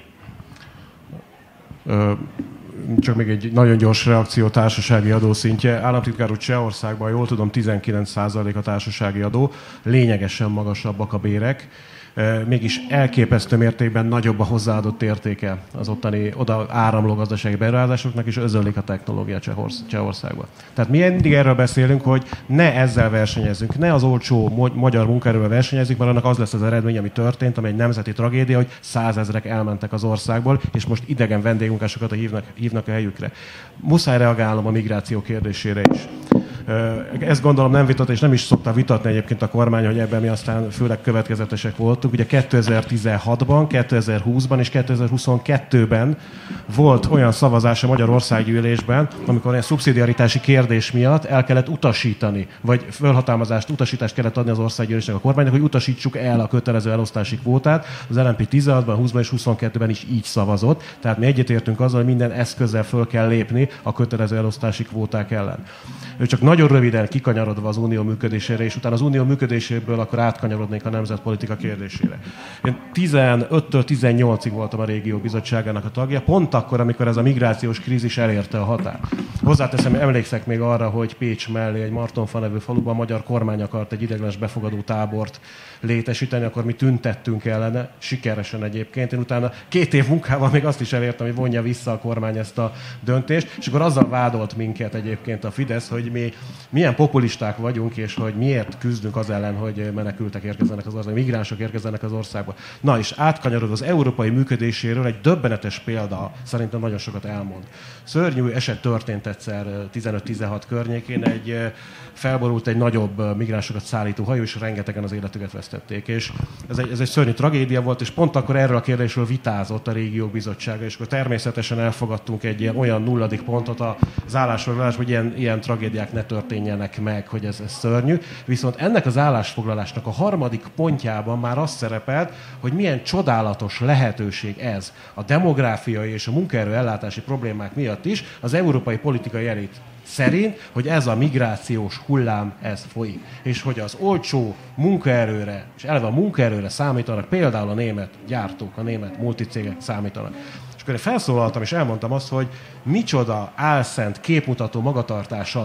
Csak még egy nagyon gyors reakció társasági adó szintje. Államtitkár úr, Csehországban, jól tudom, 19% a társasági adó, lényegesen magasabbak a bérek, mégis elképesztő mértékben nagyobb a hozzáadott értéke az ottani oda áramló gazdasági beruházásoknak, és özönlik a technológia Csehországban. Tehát mi mindig erről beszélünk, hogy ne ezzel versenyezzünk, ne az olcsó magyar munkaerővel versenyezzünk, mert annak az lesz az eredmény, ami történt, ami egy nemzeti tragédia, hogy 100 000 elmentek az országból, és most idegen vendégmunkásokat hívnak a helyükre. Muszáj reagálnom a migráció kérdésére is. Ezt gondolom nem vitat, és nem is szokta vitatni egyébként a kormány, hogy ebben mi aztán főleg következetesek voltunk. Ugye 2016-ban, 2020-ban és 2022-ben volt olyan szavazás a Magyar Országgyűlésben, amikor olyan szubszidiaritási kérdés miatt el kellett utasítani, vagy utasítást kellett adni az országgyűlésnek a kormánynak, hogy utasítsuk el a kötelező elosztási kvótát. Az LMP 16-ban, 20-ban és 22-ben is így szavazott. Tehát mi egyetértünk azzal, hogy minden eszközzel föl kell lépni a kötelező elosztási kvóták ellen. Ő csak nagyon röviden kikanyarodva az unió működésére, és utána az unió működéséből akkor átkanyarodnék a nemzetpolitika kérdésére. Én 15-től 18-ig voltam a régió bizottságának a tagja, pont akkor, amikor ez a migrációs krízis elérte a határt. Hozzáteszem, emlékszek még arra, hogy Pécs mellé egy Martonfa nevű faluban a magyar kormány akart egy ideiglenes befogadó tábort létesíteni, akkor mi tüntettünk ellene, sikeresen egyébként. Én utána 2 év munkával még azt is elértem, hogy vonja vissza a kormány ezt a döntést, és akkor azzal vádolt minket egyébként a Fidesz, hogy mi milyen populisták vagyunk, és hogy miért küzdünk az ellen, hogy menekültek érkezzenek az országba, migránsok érkezzenek az országba. Na és átkanyarodva az európai működéséről egy döbbenetes példa, szerintem nagyon sokat elmond. Szörnyű eset történt egyszer 15-16 környékén, felborult egy nagyobb migránsokat szállító hajó, és rengetegen az életüket vesztették. És ez egy szörnyű tragédia volt, és pont akkor erről a kérdésről vitázott a régiók bizottsága, és akkor természetesen elfogadtunk egy olyan nulladik pontot az állásfoglalásban, hogy ilyen tragédiák ne történjenek meg, hogy ez szörnyű. Viszont ennek az állásfoglalásnak a 3. pontjában már az szerepelt, hogy milyen csodálatos lehetőség ez a demográfiai és a munkaerő ellátási problémák miatt is az európai politikai elit szerint, hogy ez a migrációs hullám, ez folyik. És hogy az olcsó munkaerőre, és eleve a munkaerőre számítanak, például a német gyártók, a német multicégek számítanak. És akkor én felszólaltam, és elmondtam azt, hogy micsoda álszent képmutató magatartás az,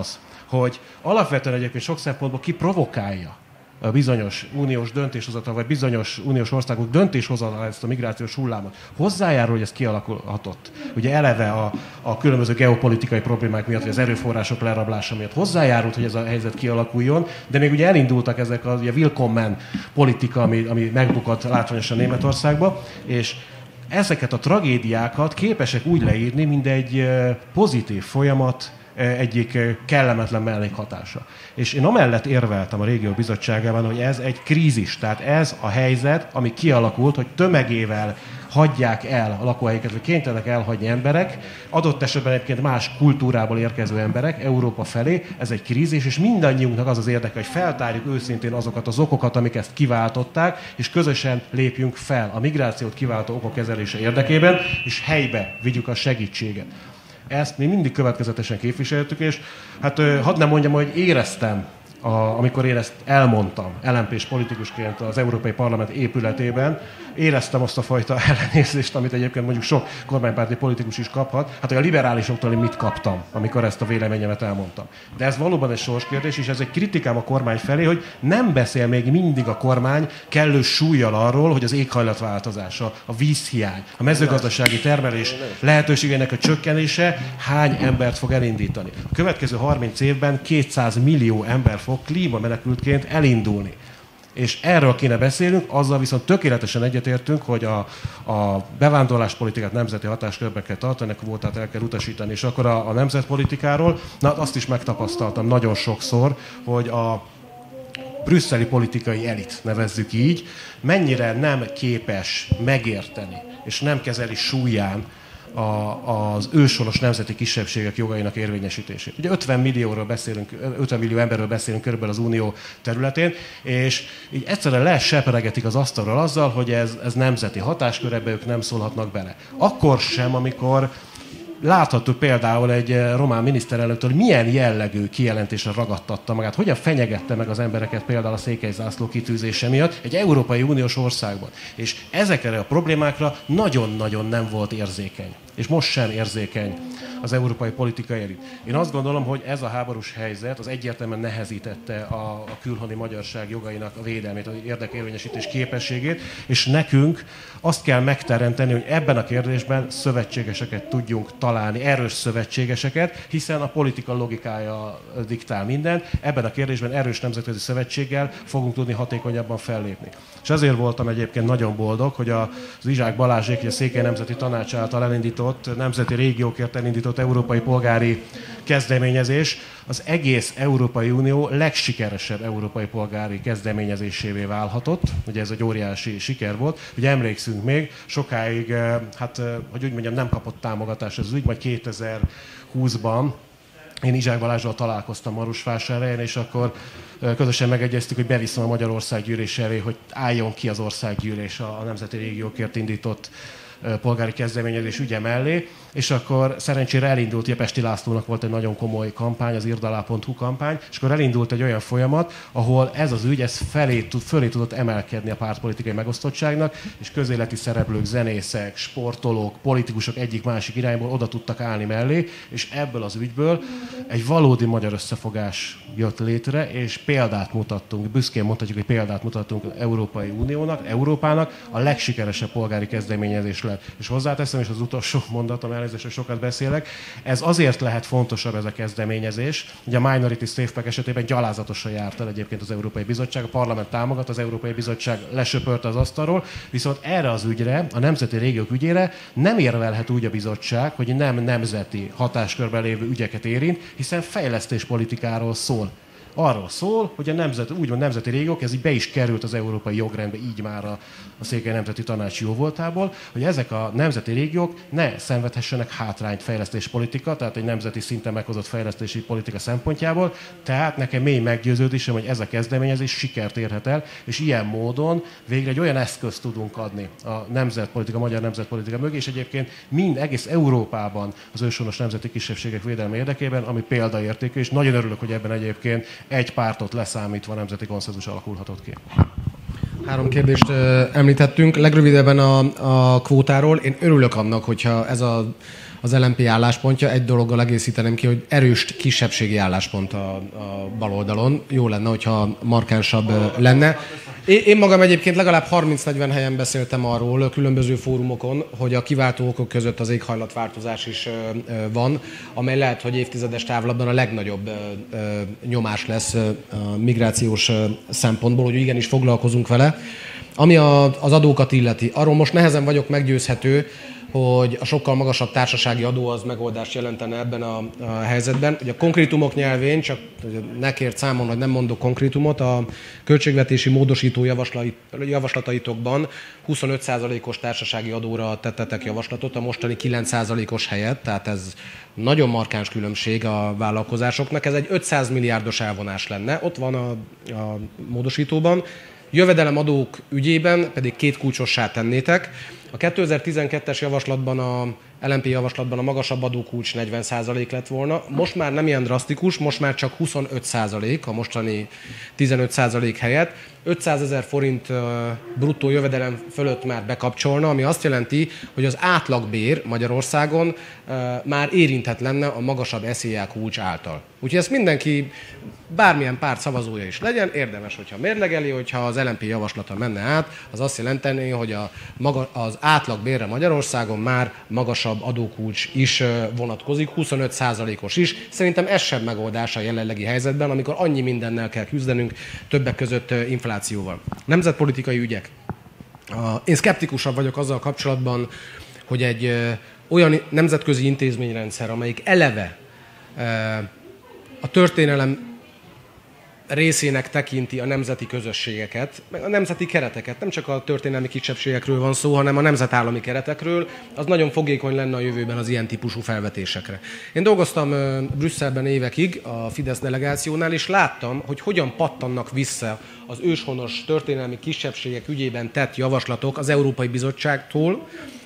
hogy alapvetően egyébként sok szempontból ki provokálja a bizonyos uniós döntéshozatal, vagy bizonyos uniós országok döntéshozatal ezt a migrációs hullámot. Hozzájárul, hogy ez kialakulhatott. Ugye eleve a különböző geopolitikai problémák miatt, vagy az erőforrások lerablása miatt hozzájárult, hogy ez a helyzet kialakuljon, de még ugye elindultak ezek a willkommen politika, ami megbukott látványosan Németországba, és ezeket a tragédiákat képesek úgy leírni, mint egy pozitív folyamat egyik kellemetlen mellékhatása. És én amellett érveltem a Régiók Bizottságában, hogy ez egy krízis, tehát ez a helyzet, ami kialakult, hogy tömegével hagyják el a lakóhelyüket, vagy kénytelenek elhagyni emberek, adott esetben egyébként más kultúrából érkező emberek Európa felé, ez egy krízis, és mindannyiunknak az az érdeke, hogy feltárjuk őszintén azokat az okokat, amik ezt kiváltották, és közösen lépjünk fel a migrációt kiváltó okok kezelése érdekében, és helybe vigyük a segítséget. Ezt mi mindig következetesen képviseltük, és hát hadd nem mondjam, hogy éreztem, amikor én ezt elmondtam LMP-s politikusként az Európai Parlament épületében, éreztem azt a fajta ellenérzést, amit egyébként mondjuk sok kormánypárti politikus is kaphat. Hát, hogy a liberálisoktól én mit kaptam, amikor ezt a véleményemet elmondtam. De ez valóban egy sorskérdés, és ez egy kritikám a kormány felé, hogy nem beszél még mindig a kormány kellő súllyal arról, hogy az éghajlatváltozása, a vízhiány, a mezőgazdasági termelés lehetőségének a csökkenése hány embert fog elindítani. A következő 30 évben 200 millió ember fog klímamenekültként elindulni. És erről kéne beszélnünk, azzal viszont tökéletesen egyetértünk, hogy a bevándorláspolitikát nemzeti hatáskörbe kell tartani, a kvótát el kell utasítani, és akkor a nemzetpolitikáról, azt is megtapasztaltam nagyon sokszor, hogy a brüsszeli politikai elit, nevezzük így, mennyire nem képes megérteni, és nem kezeli súlyán az őshonos nemzeti kisebbségek jogainak érvényesítését. Ugye 50 millió emberről beszélünk körülbelül az Unió területén, és így egyszerűen leseperegetik az asztalról azzal, hogy ez nemzeti hatáskör, ebbe ők nem szólhatnak bele. Akkor sem, amikor láthattuk például egy román miniszterelnöktől, milyen jellegű kijelentésre ragadtatta magát, hogyan fenyegette meg az embereket például a székelyzászló kitűzése miatt egy Európai Uniós országban. És ezekre a problémákra nagyon-nagyon nem volt érzékeny. És most sem érzékeny az európai politikai elit. Én azt gondolom, hogy ez a háborús helyzet az egyértelműen nehezítette a külhoni magyarság jogainak a védelmét, az érdekérvényesítés képességét, és nekünk azt kell megteremteni, hogy ebben a kérdésben szövetségeseket tudjunk találni, erős szövetségeseket, hiszen a politika logikája diktál minden. Ebben a kérdésben erős nemzetközi szövetséggel fogunk tudni hatékonyabban fellépni. És ezért voltam egyébként nagyon boldog, hogy az Izsák Balázsék, a Székely Nemzeti Tanács által elindított, nemzeti régiókért elindított európai polgári kezdeményezés az egész Európai Unió legsikeresebb európai polgári kezdeményezésévé válhatott. Ugye ez egy óriási siker volt. Ugye emlékszünk még, sokáig, hogy úgy mondjam, nem kapott támogatást az ügy, majd 2020-ban én Izsák Balázsral találkoztam Marosvásárhelyen, és akkor közösen megegyeztük, hogy beviszem a Magyarország gyűlés elé, hogy álljon ki az országgyűlés a nemzeti régiókért indított polgári kezdeményezés ügye mellé, és akkor szerencsére elindult, ugye Pesti Lászlónak volt egy nagyon komoly kampány, az irdalá.hu kampány, és akkor elindult egy olyan folyamat, ahol ez az ügy fölé tudott emelkedni a pártpolitikai megosztottságnak, és közéleti szereplők, zenészek, sportolók, politikusok egyik-másik irányból oda tudtak állni mellé, és ebből az ügyből egy valódi magyar összefogás jött létre, és példát mutattunk, büszkén mondhatjuk, hogy példát mutattunk Európai Uniónak, Európának, a legsikeresebb polgári kezdeményezés lett. És hozzáteszem, és az utolsó mondatom, elnézést, hogy sokat beszélek, ez azért lehet fontosabb ez a kezdeményezés, ugye a Minority Safe Pack esetében gyalázatosan járt el egyébként az Európai Bizottság, a parlament támogat, az Európai Bizottság lesöpörte az asztalról, viszont erre az ügyre, a nemzeti régiók ügyére nem érvelhet úgy a bizottság, hogy nem nemzeti hatáskörben lévő ügyeket érint, hiszen fejlesztéspolitikáról szól. Arról szól, hogy a úgymond nemzeti régiók, ez így be is került az európai jogrendbe, így már a Székely Nemzeti Tanács jóvoltából, hogy ezek a nemzeti régiók ne szenvedhessenek hátrányt fejlesztéspolitika, tehát egy nemzeti szinten meghozott fejlesztési politika szempontjából. Tehát nekem mély meggyőződésem, hogy ez a kezdeményezés sikert érhet el, és ilyen módon végre egy olyan eszközt tudunk adni a nemzetpolitika, a magyar nemzetpolitika mögé, és egyébként egész Európában az őshonos nemzeti kisebbségek védelme érdekében, ami példaértékű, és nagyon örülök, hogy ebben egyébként egy pártot leszámítva nemzeti konszenzus alakulhatott ki. 3 kérdést említettünk. Legrövidebben a kvótáról. Én örülök annak, hogyha ez az LMP álláspontja. Egy dologgal egészíteném ki, hogy erős kisebbségi álláspont a baloldalon. Jó lenne, hogyha markánsabb lenne. Én magam egyébként legalább 30-40 helyen beszéltem arról különböző fórumokon, hogy a kiváltó okok között az éghajlatváltozás is van, amely lehet, hogy évtizedes távlatban a legnagyobb nyomás lesz a migrációs szempontból, hogy igenis foglalkozunk vele. Ami az adókat illeti, arról most nehezen vagyok meggyőzhető, hogy a sokkal magasabb társasági adó az megoldást jelentene ebben a helyzetben. Ugye a konkrétumok nyelvén, csak ne kért számon, hogy nem mondok konkrétumot, a költségvetési módosító javaslataitokban 25%-os társasági adóra tettetek javaslatot, a mostani 9%-os helyett, tehát ez nagyon markáns különbség a vállalkozásoknak. Ez egy 500 milliárdos elvonás lenne, ott van a módosítóban. Jövedelemadók ügyében pedig 2 kulcsossá tennétek. A 2012-es javaslatban, a LMP javaslatban a magasabb adókulcs 40% lett volna. Most már nem ilyen drasztikus, most már csak 25% a mostani 15% helyett. 500 000 forint bruttó jövedelem fölött már bekapcsolna, ami azt jelenti, hogy az átlagbér Magyarországon már érintett lenne a magasabb SZIA kulcs által. Úgyhogy ezt mindenki, bármilyen párt szavazója is legyen, érdemes, hogyha mérlegeli, hogyha az LMP javaslata menne át, az azt jelenteni, hogy az átlagbérre Magyarországon már magasabb adókulcs is vonatkozik, 25%-os is. Szerintem ez sem megoldás a jelenlegi helyzetben, amikor annyi mindennel kell küzdenünk, többek között inflációval. Nemzetpolitikai ügyek. Én szkeptikusabb vagyok azzal kapcsolatban, hogy egy olyan nemzetközi intézményrendszer, amelyik eleve a történelem részének tekinti a nemzeti közösségeket, meg a nemzeti kereteket, nem csak a történelmi kisebbségekről van szó, hanem a nemzetállami keretekről, az nagyon fogékony lenne a jövőben az ilyen típusú felvetésekre. Én dolgoztam Brüsszelben évekig a Fidesz delegációnál, és láttam, hogy hogyan pattannak vissza az őshonos történelmi kisebbségek ügyében tett javaslatok az Európai Bizottságtól,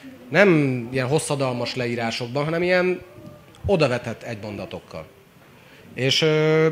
nem ilyen hosszadalmas leírásokban, hanem ilyen odavetett egymondatokkal. És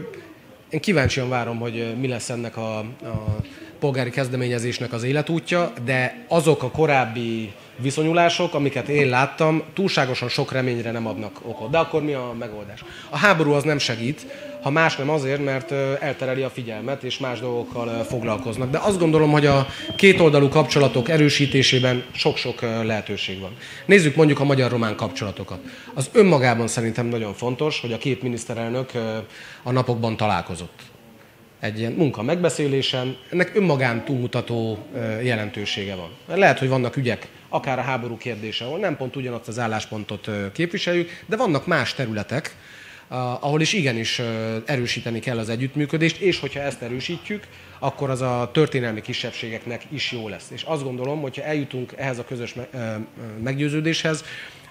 én kíváncsian várom, hogy mi lesz ennek a polgári kezdeményezésnek az életútja, de azok a korábbi viszonyulások, amiket én láttam, túlságosan sok reményre nem adnak okot. De akkor mi a megoldás? A háború az nem segít, ha más nem azért, mert eltereli a figyelmet, és más dolgokkal foglalkoznak. De azt gondolom, hogy a kétoldalú kapcsolatok erősítésében sok-sok lehetőség van. Nézzük mondjuk a magyar-román kapcsolatokat. Az önmagában szerintem nagyon fontos, hogy a két miniszterelnök a napokban találkozott. Egy ilyen munka megbeszélésen, ennek önmagán túlmutató jelentősége van. Lehet, hogy vannak ügyek, akár a háború kérdése, ahol nem pont ugyanazt az álláspontot képviseljük, de vannak más területek, ahol is igenis erősíteni kell az együttműködést, és hogyha ezt erősítjük, akkor az a történelmi kisebbségeknek is jó lesz. És azt gondolom, hogyha eljutunk ehhez a közös meggyőződéshez,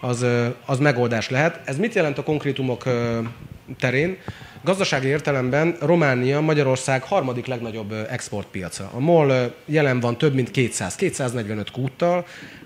az megoldás lehet. Ez mit jelent a konkrétumok terén? Gazdasági értelemben Románia Magyarország harmadik legnagyobb exportpiaca. A MOL jelen van több mint 245 kúttal,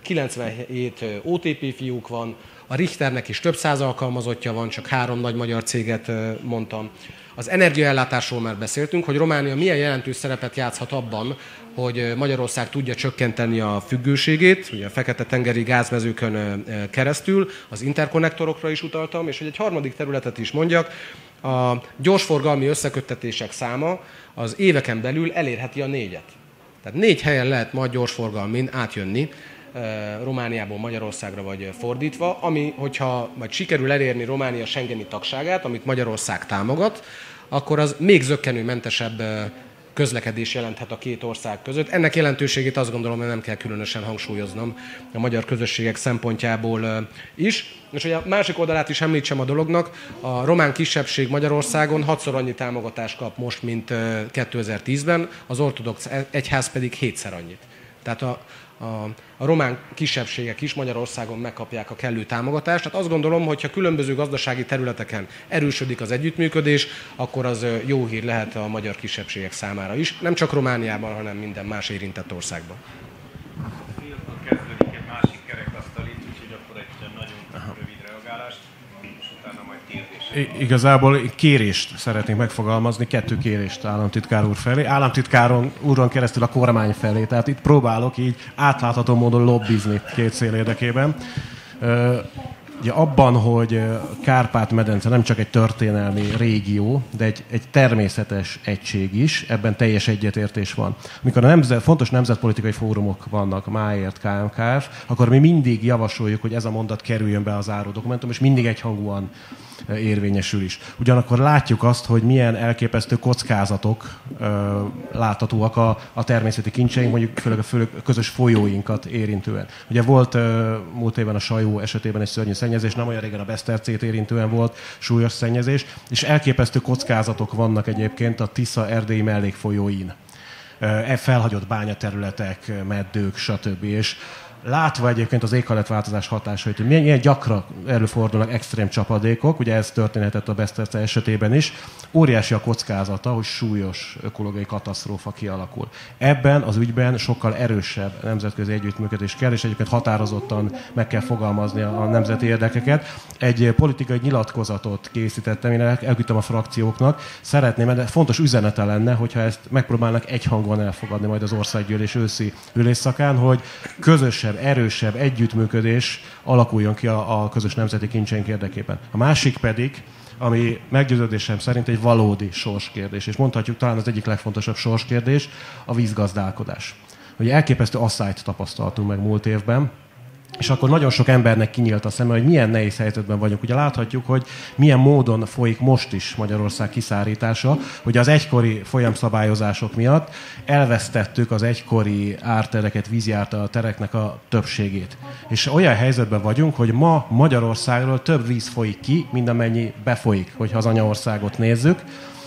97 OTP fiúk van, a Richternek is több száz alkalmazottja van, csak 3 nagy magyar céget mondtam. Az energiaellátásról már beszéltünk, hogy Románia milyen jelentős szerepet játszhat abban, hogy Magyarország tudja csökkenteni a függőségét, ugye a Fekete-tengeri gázmezőkön keresztül, az interkonnektorokra is utaltam, és hogy egy harmadik területet is mondjak, a gyorsforgalmi összeköttetések száma az éveken belül elérheti a 4-et. Tehát 4 helyen lehet majd gyorsforgalmin átjönni Romániából Magyarországra vagy fordítva, ami, hogyha majd sikerül elérni Románia schengeni tagságát, amit Magyarország támogat, akkor az még zökkenőmentesebb közlekedés jelenthet a két ország között. Ennek jelentőségét azt gondolom, hogy nem kell különösen hangsúlyoznom a magyar közösségek szempontjából is. És hogy a másik oldalát is említsem a dolognak, a román kisebbség Magyarországon 6-szor annyi támogatást kap most, mint 2010-ben, az ortodox egyház pedig 7-szer annyit. Tehát a román kisebbségek is Magyarországon megkapják a kellő támogatást. Tehát azt gondolom, hogy ha különböző gazdasági területeken erősödik az együttműködés, akkor az jó hír lehet a magyar kisebbségek számára is. Nem csak Romániában, hanem minden más érintett országban. Kezdődik egy másik kerekasztal itt, úgyhogy akkor egy nagyon rövid reagálás, és utána majd kérdések. Igazából kérést szeretnénk megfogalmazni, 2 kérést államtitkár úr felé. Államtitkár úron keresztül a kormány felé. Tehát itt próbálok így átlátható módon lobbizni 2 cél érdekében. Ugye abban, hogy Kárpát-medence nem csak egy történelmi régió, de egy természetes egység is, ebben teljes egyetértés van. Amikor fontos nemzetpolitikai fórumok vannak, Máért, KMKF, akkor mi mindig javasoljuk, hogy ez a mondat kerüljön be az záró dokumentum, és mindig egyhangúan érvényesül is. Ugyanakkor látjuk azt, hogy milyen elképesztő kockázatok láthatóak a természeti kincseink, mondjuk főleg a közös folyóinkat érintően. Ugye volt múlt évben a Sajó esetében egy szörnyű szennyezés, nem olyan régen a Besztercét érintően volt súlyos szennyezés, és elképesztő kockázatok vannak egyébként a Tisza-erdélyi mellékfolyóin. Felhagyott bányaterületek, meddők, stb. És látva egyébként az éghajlatváltozás hatásait, hogy milyen gyakran előfordulnak extrém csapadékok, ugye ez történhetett a Beszterce esetében is, óriási a kockázata, hogy súlyos ökológiai katasztrófa kialakul. Ebben az ügyben sokkal erősebb nemzetközi együttműködés kell, és egyébként határozottan meg kell fogalmazni a nemzeti érdekeket. Egy politikai nyilatkozatot készítettem, én elküldtem a frakcióknak, szeretném, de fontos üzenete lenne, hogyha ezt megpróbálnak egyhangúan elfogadni majd az országgyűlés őszi ülésszakán, hogy közösebb, erősebb együttműködés alakuljon ki a közös nemzeti kincseink érdekében. A másik pedig, ami meggyőződésem szerint egy valódi sorskérdés, és mondhatjuk talán az egyik legfontosabb sorskérdés, a vízgazdálkodás. Ugye elképesztő asszályt tapasztaltunk meg múlt évben, és akkor nagyon sok embernek kinyílt a szeme, hogy milyen nehéz helyzetben vagyunk. Ugye láthatjuk, hogy milyen módon folyik most is Magyarország kiszárítása. Ugye az egykori folyamszabályozások miatt elvesztettük az egykori ártereket, vízjártereknek a többségét. És olyan helyzetben vagyunk, hogy ma Magyarországról több víz folyik ki, mint amennyi befolyik, hogyha az anyaországot nézzük.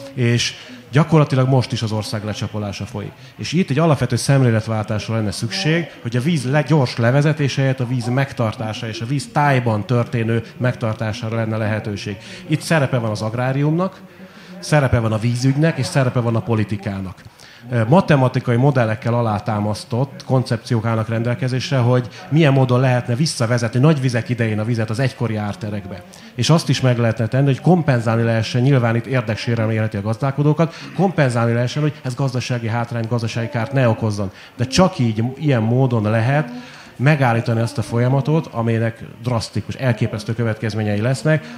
És gyakorlatilag most is az ország lecsapolása folyik. És itt egy alapvető szemléletváltásra lenne szükség, hogy a víz gyors levezetése helyett a víz megtartása és a víz tájban történő megtartására lenne lehetőség. Itt szerepe van az agráriumnak, szerepe van a vízügynek, és szerepe van a politikának. Matematikai modellekkel alátámasztott koncepciók állnak rendelkezésre, hogy milyen módon lehetne visszavezetni nagy vizek idején a vizet az egykori árterekbe. És azt is meg lehetne tenni, hogy kompenzálni lehessen, nyilván itt érdeksérelem érheti a gazdálkodókat, kompenzálni lehessen, hogy ez gazdasági hátrányt, gazdasági kárt ne okozzon. De csak így, ilyen módon lehet megállítani azt a folyamatot, amelynek drasztikus, elképesztő következményei lesznek,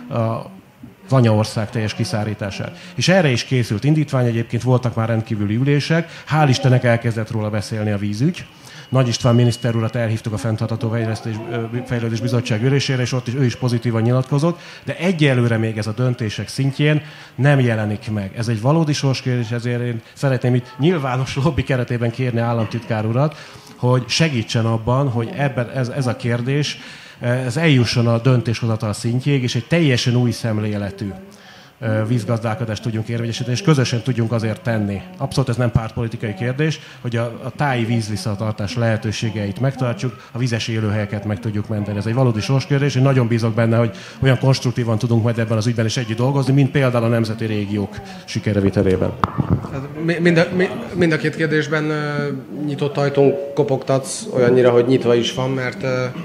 az anyaország teljes kiszárítását. És erre is készült indítvány, egyébként voltak már rendkívüli ülések, hál' Istennek elkezdett róla beszélni a vízügy. Nagy István miniszter urat elhívtuk a Fenntartható Fejlődés Bizottság ülésére, és ott is ő is pozitívan nyilatkozott, de egyelőre még ez a döntések szintjén nem jelenik meg. Ez egy valódi sorskérdés, ezért én szeretném itt nyilvános lobby keretében kérni államtitkár urat, hogy segítsen abban, hogy ez a kérdés ez eljusson a döntéshozatal szintjéig, és egy teljesen új szemléletű vízgazdálkodást tudjunk érvényesíteni, és közösen tudjunk azért tenni. Abszolút ez nem pártpolitikai kérdés, hogy a táji vízvisszatartás lehetőségeit megtartjuk, a vizes élőhelyeket meg tudjuk menteni. Ez egy valódi sorskérdés, én nagyon bízok benne, hogy olyan konstruktívan tudunk majd ebben az ügyben is együtt dolgozni, mint például a nemzeti régiók sikerevitelében. Mind a 2 kérdésben nyitott ajtón kopogtatsz olyannyira, hogy nyitva is van, mert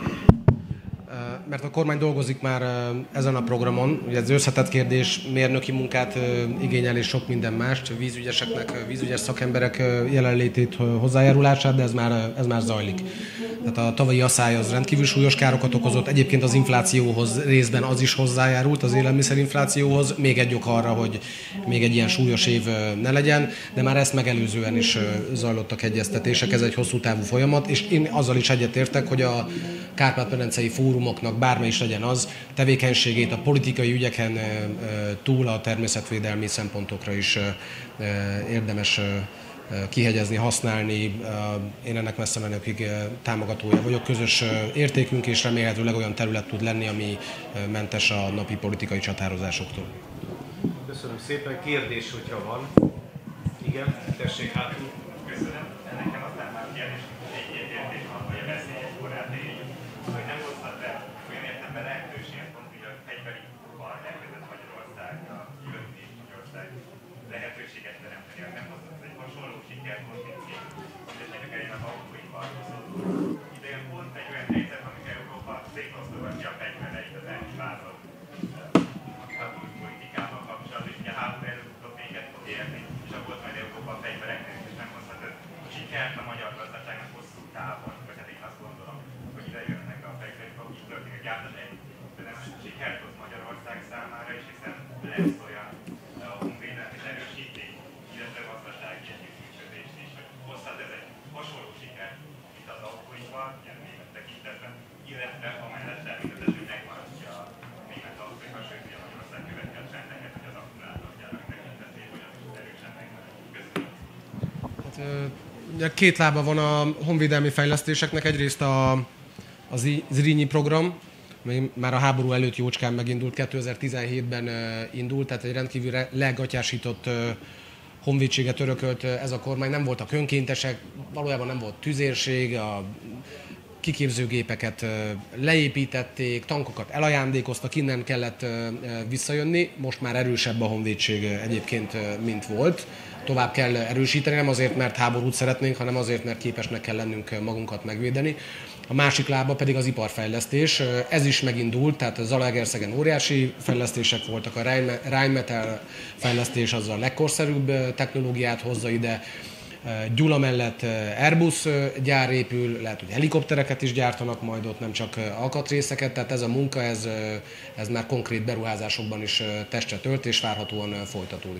a kormány dolgozik már ezen a programon. Ugye ez összetett kérdés, mérnöki munkát igényel és sok minden mást, vízügyes szakemberek jelenlétét, hozzájárulását, de ez már zajlik. Tehát a tavalyi asszály az rendkívül súlyos károkat okozott, egyébként az inflációhoz részben az is hozzájárult, az élelmiszerinflációhoz, még egy ok arra, hogy még egy ilyen súlyos év ne legyen, de már ezt megelőzően is zajlottak egyeztetések, ez egy hosszú távú folyamat, és én azzal is egyetértek, hogy a Kárpát-medencei fórumoknak bármely is legyen az, tevékenységét a politikai ügyeken túl a természetvédelmi szempontokra is érdemes kihegyezni, használni. Én ennek messze menőkig támogatója vagyok. Közös értékünk, és remélhetőleg olyan terület tud lenni, ami mentes a napi politikai csatározásoktól. Köszönöm szépen. Kérdés, hogyha van. Igen, tessék hátul. Köszönöm. Nekem aztán már kérdés, egy kérdés van, hogy a veszélyes korát éljük, hogy nem hozhat be olyan értelemben lehetőséget, hogy a fegyveri partner között Magyarország, a jövőbbi Magyarország lehetőséget teremteni. Nem hozhat egy hasonló sikert, kondíciót, hogy esetleg eljön az autóipar. Idején pont egy olyan helyzet, amikor Európa szétosztogatja a fegyvereit az elvállalt sikert a magyar gazdaságnak hosszú távon, vagy hát én azt gondolom, hogy ide jönnek a fejlesztések, akik történik gyártani, de nem sikert hoz Magyarország számára is, hiszen lesz olyan honvédelmi erősítés, illetve gazdasági együttműködést is, hogy hozhat ez egy hasonló sikert, mint az autóipar, ilyen német tekintetben, illetve amellett természetesen megmaradja a német autóipar, sőt, ugye Magyarország követke a trendeket, hogy az akkumulátorgyárak tekintetében olyan erősen megmaradjuk. Köszönöm. Két lába van a honvédelmi fejlesztéseknek. Egyrészt az Zrínyi program, ami már a háború előtt jócskán megindult, 2017-ben indult, tehát egy rendkívül legatyásított honvédséget örökölt ez a kormány. Nem voltak önkéntesek, valójában nem volt tüzérség, a kiképzőgépeket leépítették, tankokat elajándékoztak, innen kellett visszajönni. Most már erősebb a honvédség egyébként, mint volt. Tovább kell erősíteni, nem azért, mert háborút szeretnénk, hanem azért, mert képesnek kell lennünk magunkat megvédeni. A másik lába pedig az iparfejlesztés. Ez is megindult, tehát Zalaegerszegen óriási fejlesztések voltak, a Rheinmetall fejlesztés az a legkorszerűbb technológiát hozza ide. Gyula mellett Airbus gyár épül, lehet, hogy helikoptereket is gyártanak majd ott, nem csak alkatrészeket, tehát ez a munka, ez már konkrét beruházásokban is testet ölt, és várhatóan folytatódik.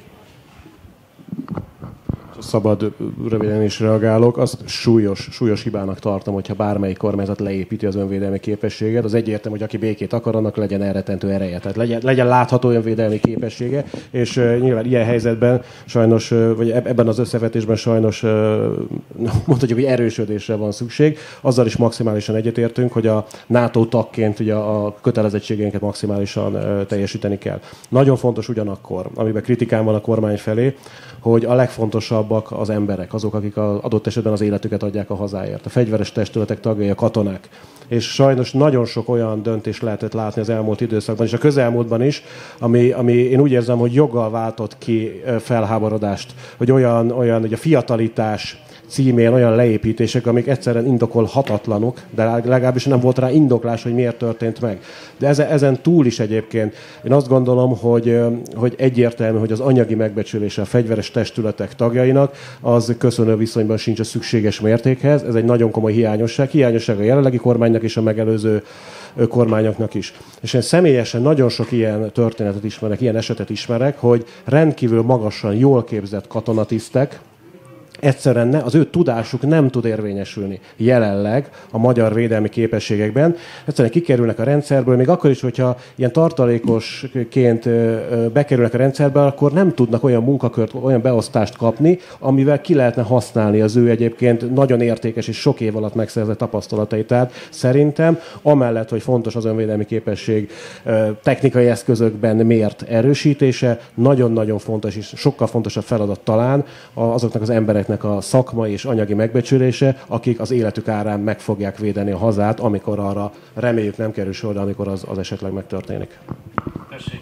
Szabad röviden is reagálok, azt súlyos hibának tartom, hogyha bármelyik kormányzat leépíti az önvédelmi képességet. Az egyértelmű, hogy aki békét akar, annak legyen elrettentő ereje. Tehát legyen látható önvédelmi képessége, és nyilván ilyen helyzetben sajnos, vagy ebben az összevetésben sajnos mondhatjuk, hogy erősödésre van szükség. Azzal is maximálisan egyetértünk, hogy a NATO tagként ugye a kötelezettségeinket maximálisan teljesíteni kell. Nagyon fontos ugyanakkor, amiben kritikán van a kormány felé, hogy a legfontosabbak az emberek, azok, akik az adott esetben az életüket adják a hazáért. A fegyveres testületek tagjai, a katonák. És sajnos nagyon sok olyan döntést lehetett látni az elmúlt időszakban, és a közelmúltban is, ami én úgy érzem, hogy joggal váltott ki felháborodást, hogy olyan hogy a fiatalitás címén olyan leépítések, amik egyszerűen indokolhatatlanok, de legalábbis nem volt rá indoklás, hogy miért történt meg. De ezen túl is egyébként én azt gondolom, hogy egyértelmű, hogy az anyagi megbecsülése a fegyveres testületek tagjainak az köszönő viszonyban sincs a szükséges mértékhez. Ez egy nagyon komoly hiányosság a jelenlegi kormánynak és a megelőző kormányoknak is. És én személyesen nagyon sok ilyen történetet ismerek, ilyen esetet ismerek, hogy rendkívül magasan jól képzett katonatisztek, egyszerűen az ő tudásuk nem tud érvényesülni jelenleg a magyar védelmi képességekben. Egyszerűen kikerülnek a rendszerből, még akkor is, hogyha ilyen tartalékosként bekerülnek a rendszerbe, akkor nem tudnak olyan munkakört, olyan beosztást kapni, amivel ki lehetne használni az ő egyébként nagyon értékes és sok év alatt megszerzett tapasztalatait. Tehát szerintem amellett, hogy fontos az önvédelmi képesség technikai eszközökben mért erősítése, nagyon-nagyon fontos és sokkal fontosabb feladat talán azoknak az embereknek a szakmai és anyagi megbecsülése, akik az életük árán meg fogják védeni a hazát, amikor arra reméljük nem kerül sor, de amikor az esetleg megtörténik. Tessék.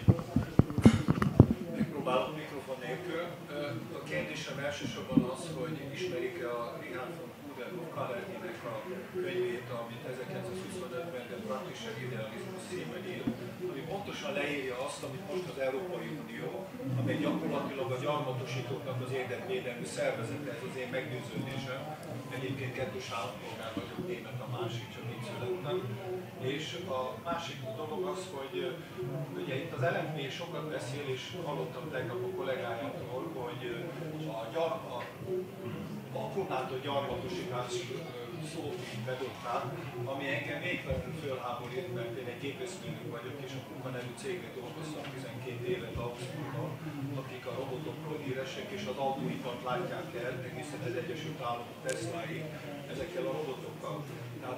Megpróbálok mikrofon nélkül. A kérdésem elsősorban az, hogy ismerik-e a Richard von Kuderhoff-Kalerginek a könyvét, amit 1925-ben de praktischer Idealizmus címen ír, ami pontosan leírja azt, amit most az Európai Unió, amely gyakorlatilag a gyarmatosítóknak az érdekvédelmi szervezete, ez az én meggyőződésem. Egyébként kettős állampolgár vagyok, német a másik, csak így születtem. És a másik dolog az, hogy ugye itt az LMP sokat beszél, és hallottam tegnap a kollégájától, hogy a akkumulátor gyarmatosítás szót bedobták, ami engem végtelenül fölháborít, mert én egy gépészmérnök vagyok, és a Kuka nevű cégnél dolgoztam 12 évet Ausztriában, akik a robotokról híresek, és az autóipart látják el, egészen az Egyesült Államok Tesláig ezekkel a robotokkal. Tehát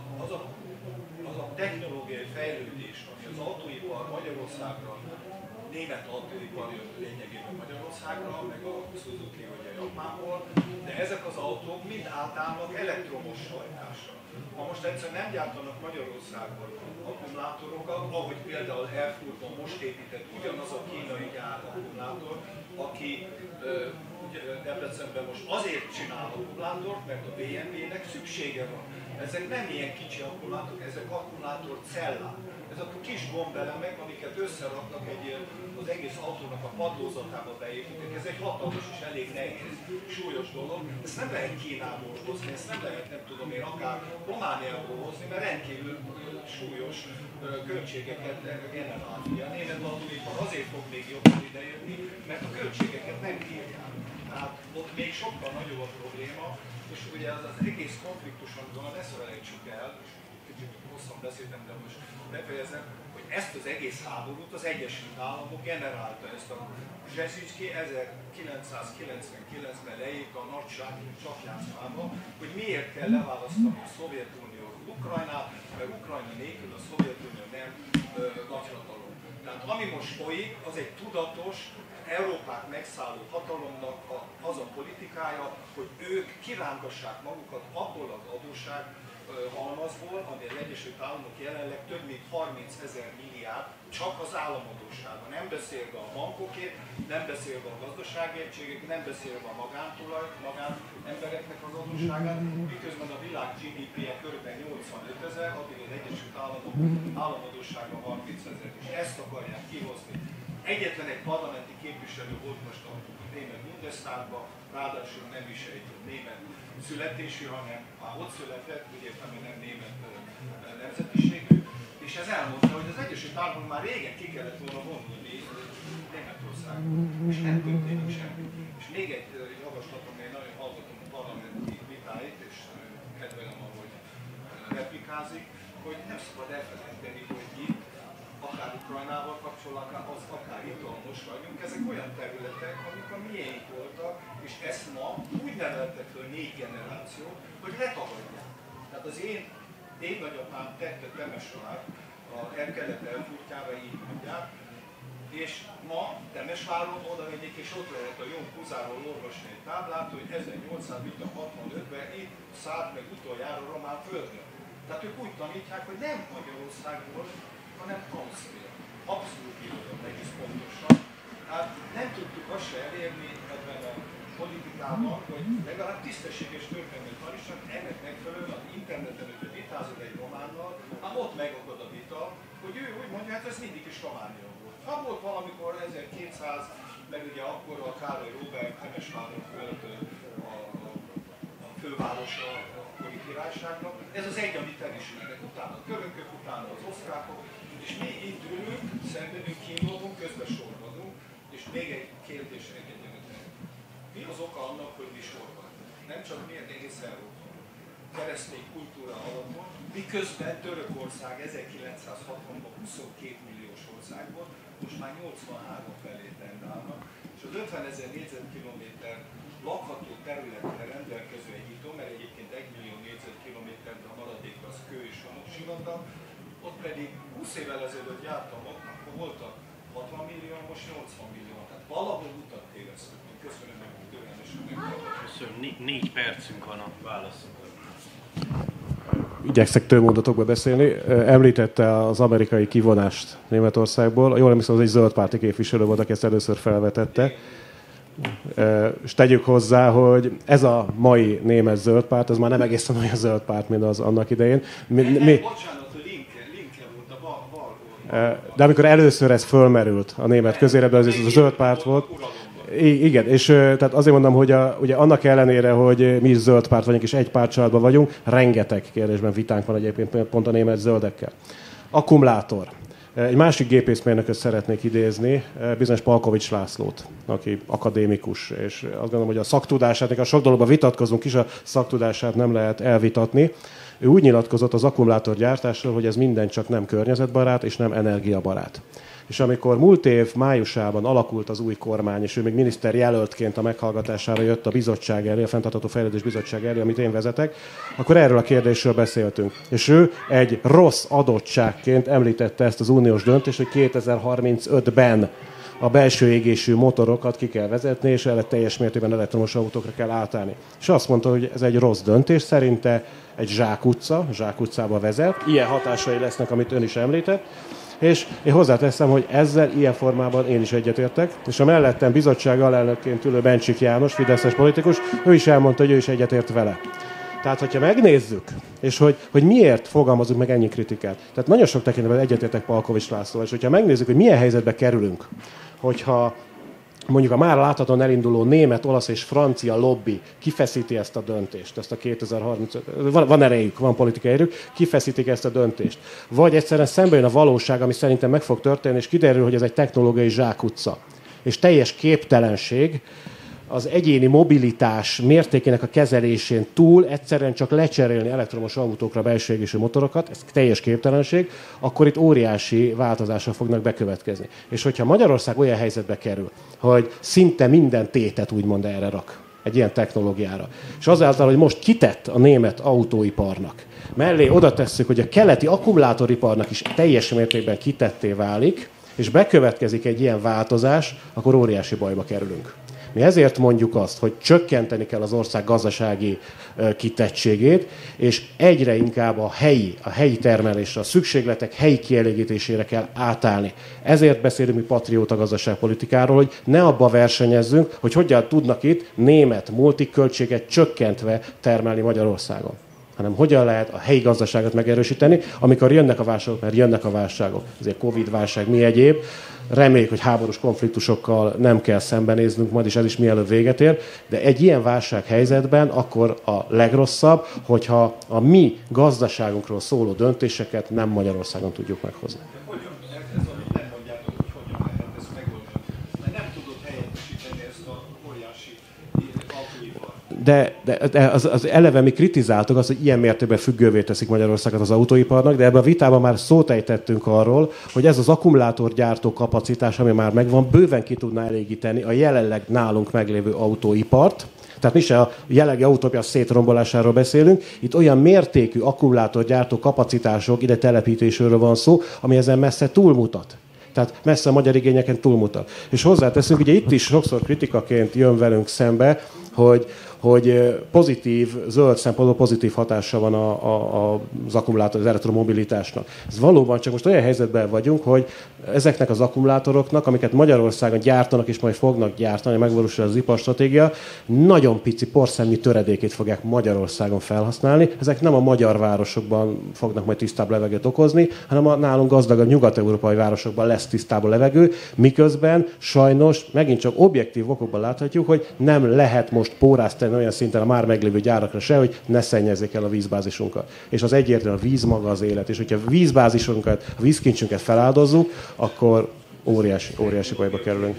az a technológiai fejlődés, ami az autóipar Magyarországra, német autóipar jött lényegében Magyarországra, meg a Suzuki vagy a Japánból, de ezek az autók mind átállnak elektromos hajtásra. Ha most egyszerűen nem gyártanak Magyarországon akkumulátorokat, ahogy például Erfurtban most épített ugyanaz a kínai gyár akkumulátor, aki Debrecenben most azért csinál akkumulátort, mert a BMW-nek szüksége van. Ezek nem ilyen kicsi akkumulátorok, ezek akkumulátorcellák. Ezek a kis gombelemek, amiket összeraknak az egész autónak a padlózatába beépítik. Ez egy hatalmas és elég nehéz, súlyos dolog. Ezt nem lehet Kínából hozni, ezt nem lehet, nem tudom én, akár Romániából hozni, mert rendkívül súlyos költségeket generál. A német autóipar azért fog még jobban idejönni, mert a költségeket nem bírják. Tehát ott még sokkal nagyobb a probléma, és ugye az egész konfliktus, amivel ne felejtsük el, kicsit hosszan beszéltem, de most befejezem, hogy ezt az egész háborút az Egyesült Államok generálta, ezt a Brzezinski 1999-ben leírta a nagy sakjátszmába, hogy miért kell leválasztani a Szovjetunió Ukrajnát, mert Ukrajna nélkül a Szovjetunió nem nagyhatalom. Tehát ami most folyik, az egy tudatos, Európát megszálló hatalomnak az a politikája, hogy ők kirángassák magukat abból az adósság halmazból, ami az Egyesült Államok jelenleg több mint 30 000 milliárd csak az államadósságban. Nem beszélve a bankokért, nem beszélve a gazdaságegységek, nem beszélve a magánembereknek az adósságát, miközben a világ GDP-je kb. 85 000, addig az Egyesült Államok államadóssága 30 000. És ezt akarják kihozni. Egyetlen egy parlamenti képviselő volt most a német Bundestagban, ráadásul nem is egy német születésű, hanem már ott született, ugye nem német nemzetiségű, és ez elmondta, hogy az Egyesült Államok már régen ki kellett volna vonulni Németországban, és nem történik semmi. És még egy javaslatom, én nagyon hallgatom a parlamenti vitáit, és kedvelem, ahogy replikázik, hogy nem szabad elfelejteni, hogy itt akár Ukrajnával kapcsolatban, az akár italmos vagyunk, ezek olyan területek, amik a miénk voltak, és ezt ma úgy neveltek föl 4 generáció, hogy letagadják. Tehát az én nagyapám tette Temesvár, a Erkelete elfurtjára így mondják, és ma Temesváron oda megyek, és ott lehet a Jón Kuzáról olvasni egy táblát, hogy 1865-ben itt szállt meg utoljára román földre. Tehát ők úgy tanítják, hogy nem Magyarországról, hanem Transzfél. Abszolút irodalom, egész pontosan. Hát nem tudtuk azt se elérni ebben a politikában, hogy legalább tisztességes történelmet tanítsnak, ennek megfelelően az interneten, hogy vitázol egy románnal, ám ott megakad a vita, hogy ő úgy mondja, hát ez mindig is Románia volt. Ha volt valamikor 1200, meg ugye akkor a Károly Róbert Temesváron volt a fővárosa a akkori királyságnak. Ez az egy, amit elismernek. Utána a körökök, utána az osztrákok, és mi itt ülünk, szenvedünk, kínlódunk, közben sorvadunk, és még egy kérdés engedjenek meg. Mi az oka annak, hogy mi sorvadunk? Nem csak mi, egész Európa. Keresztény kultúra alapon, miközben Törökország 1960-ban 22 milliós ország volt, most már 83 felé tendálnak, és az 50 000 négyzetkilométer lakható területre rendelkező Egyiptom, mert egyébként 1 millió négyzetkilométer, de a maradék az kő és homoksivatag, ott pedig 20 évvel ezelőtt jártam ott, akkor voltak 60 millió, most 80 millió. Tehát valahol utat tévesztettünk. Köszönöm meg türelmesen meghallgatni. Köszönöm. 4 percünk van a válaszokra. Igyekszek több mondatokba beszélni. Említette az amerikai kivonást Németországból. Jól emlékszem, az egy zöldpárti képviselő volt, aki ezt először felvetette. És tegyük hozzá, hogy ez a mai német zöldpárt, ez már nem egészen olyan zöldpárt, mint az annak idején. De amikor először ez fölmerült a német közéletben, az a zöld párt volt. Igen, és tehát azért mondom, hogy ugye annak ellenére, hogy mi is zöld párt vagyunk, és egy pártcsaládban vagyunk, rengeteg kérdésben vitánk van egyébként pont a német zöldekkel. Akkumulátor. Egy másik gépészmérnököt szeretnék idézni, bizonyos Palkovics Lászlót, aki akadémikus, és azt gondolom, hogy a szaktudását, a sok dologban vitatkozunk is, a szaktudását nem lehet elvitatni. Ő úgy nyilatkozott az akkumulátorgyártásról, hogy ez minden csak nem környezetbarát és nem energiabarát. És amikor múlt év májusában alakult az új kormány, és ő még miniszter jelöltként a meghallgatására jött a bizottság elé, a Fenntartható Fejlődés Bizottság elé, amit én vezetek, akkor erről a kérdésről beszéltünk. És ő egy rossz adottságként említette ezt az uniós döntést, hogy 2035-ben a belső égésű motorokat ki kell vezetni, és teljes mértékben elektromos autókra kell átállni. És azt mondta, hogy ez egy rossz döntés, szerinte egy zsákutcába vezet, ilyen hatásai lesznek, amit ön is említett, És én hozzáteszem, hogy ezzel ilyen formában én is egyetértek, és a mellettem bizottság alelnökként ülő Bencsik János, fideszes politikus, ő is elmondta, hogy ő is egyetért vele. Tehát, hogyha megnézzük, és hogy miért fogalmazunk meg ennyi kritikát. Tehát nagyon sok tekintetben egyetértek Palkovics Lászlóval, és hogyha megnézzük, hogy milyen helyzetbe kerülünk, hogyha mondjuk a már láthatóan elinduló német, olasz és francia lobby kifeszíti ezt a döntést, ezt a 2035, van erejük, van politikai erejük, kifeszítik ezt a döntést. Vagy egyszerűen szembe jön a valóság, ami szerintem meg fog történni, és kiderül, hogy ez egy technológiai zsákutca. És teljes képtelenség az egyéni mobilitás mértékének a kezelésén túl egyszerűen csak lecserélni elektromos autókra belső égésű motorokat, ez teljes képtelenség, akkor itt óriási változások fognak bekövetkezni. És hogyha Magyarország olyan helyzetbe kerül, hogy szinte minden tétet úgymond erre rak, egy ilyen technológiára, és azáltal, hogy most kitett a német autóiparnak, mellé oda tesszük, hogy a keleti akkumulátoriparnak is teljes mértékben kitetté válik, és bekövetkezik egy ilyen változás, akkor óriási bajba kerülünk. Mi ezért mondjuk azt, hogy csökkenteni kell az ország gazdasági kitettségét, és egyre inkább a helyi termelésre, a szükségletek helyi kielégítésére kell átállni. Ezért beszélünk mi patrióta gazdaságpolitikáról, hogy ne abba versenyezzünk, hogy hogyan tudnak itt német multiköltséget csökkentve termelni Magyarországon, hanem hogyan lehet a helyi gazdaságot megerősíteni, amikor jönnek a válságok, mert jönnek a válságok. Ezért Covid-válság, mi egyéb. Reméljük, hogy háborús konfliktusokkal nem kell szembenéznünk, majd is ez is mielőbb véget ér, de egy ilyen válsághelyzetben akkor a legrosszabb, hogyha a mi gazdaságunkról szóló döntéseket nem Magyarországon tudjuk meghozni. Hogyan? Ez amit nem mondjátok, hogy hogyan lehet ezt megoldani. Mert nem tudod helyettesíteni ezt a óriási autóipart. De az eleve mi kritizáltuk azt, hogy ilyen mértékben függővé teszik Magyarországot az autóiparnak, de ebben a vitában már szót ejtettünk arról, hogy ez az akkumulátorgyártó kapacitás, ami már megvan, bőven ki tudná elégíteni a jelenleg nálunk meglévő autóipart. Tehát mi se a jelenlegi autóipar szétrombolásáról beszélünk, itt olyan mértékű akkumulátorgyártó kapacitások ide telepítésről van szó, ami ezen messze túlmutat. Tehát messze a magyar igényeken túlmutat. És hozzáteszünk, ugye itt is sokszor kritikaként jön velünk szembe, hogy pozitív, zöld szempontból pozitív hatása van az akkumulátor, az elektromobilitásnak. Ez valóban csak most olyan helyzetben vagyunk, hogy ezeknek az akkumulátoroknak, amiket Magyarországon gyártanak és majd fognak gyártani, megvalósul az iparstratégia, nagyon pici porszemnyi töredékét fogják Magyarországon felhasználni. Ezek nem a magyar városokban fognak majd tisztább levegőt okozni, hanem a nálunk gazdagabb nyugat-európai városokban lesz tisztább a levegő, miközben sajnos megint csak objektív okokban láthatjuk, hogy nem lehet most pórásztani olyan szinten a már meglévő gyárakra se, hogy ne szennyezzék el a vízbázisunkat. És az egyértelműen a víz maga az élet. És hogyha a vízbázisunkat, a vízkincsünket feláldozzuk, akkor óriási bajba kerülünk.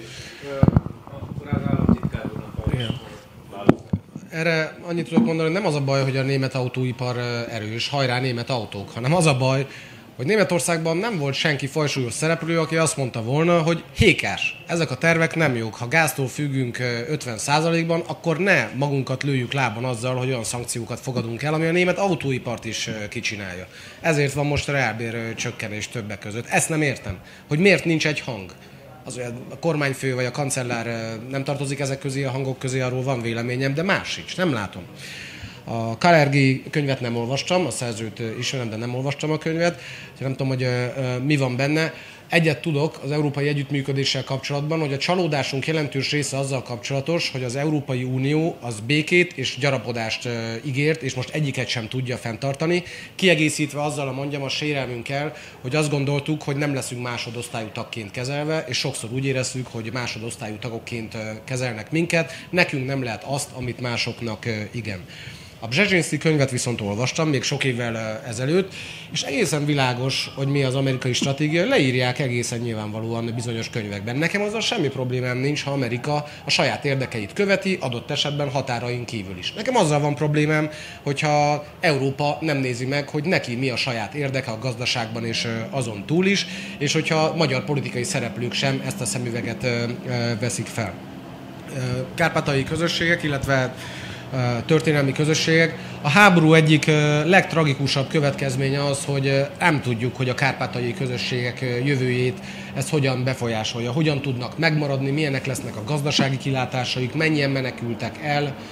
Erre annyit tudok mondani, hogy nem az a baj, hogy a német autóipar erős, hajrá német autók, hanem az a baj, hogy Németországban nem volt senki fajsúlyos szereplő, aki azt mondta volna, hogy hékás, ezek a tervek nem jók. Ha gáztól függünk 50%-ban, akkor ne magunkat lőjük lábon azzal, hogy olyan szankciókat fogadunk el, ami a német autóipart is kicsinálja. Ezért van most reálbér csökkenés többek között. Ezt nem értem, hogy miért nincs egy hang. Az, hogy a kormányfő vagy a kancellár nem tartozik ezek közé a hangok közé, arról van véleményem, de más sincs, nem látom. A Kalergi könyvet nem olvastam, a szerzőt ismerem, de nem olvastam a könyvet, nem tudom, hogy mi van benne. Egyet tudok az európai együttműködéssel kapcsolatban, hogy a csalódásunk jelentős része azzal kapcsolatos, hogy az Európai Unió az békét és gyarapodást ígért, és most egyiket sem tudja fenntartani. Kiegészítve azzal mondjam a sérelmünkkel, hogy azt gondoltuk, hogy nem leszünk másodosztályú tagként kezelve, és sokszor úgy érezzük, hogy másodosztályú tagokként kezelnek minket. Nekünk nem lehet azt, amit másoknak igen. A Brzezinski könyvet viszont olvastam, még sok évvel ezelőtt, és egészen világos, hogy mi az amerikai stratégia, leírják egészen nyilvánvalóan bizonyos könyvekben. Nekem azzal semmi problémám nincs, ha Amerika a saját érdekeit követi, adott esetben határain kívül is. Nekem azzal van problémám, hogyha Európa nem nézi meg, hogy neki mi a saját érdeke a gazdaságban és azon túl is, és hogyha magyar politikai szereplők sem ezt a szemüveget veszik fel. Kárpátaljai közösségek, illetve történelmi közösségek. A háború egyik legtragikusabb következménye az, hogy nem tudjuk, hogy a kárpátaljai közösségek jövőjét ez hogyan befolyásolja, hogyan tudnak megmaradni, milyenek lesznek a gazdasági kilátásaik, mennyien menekültek el,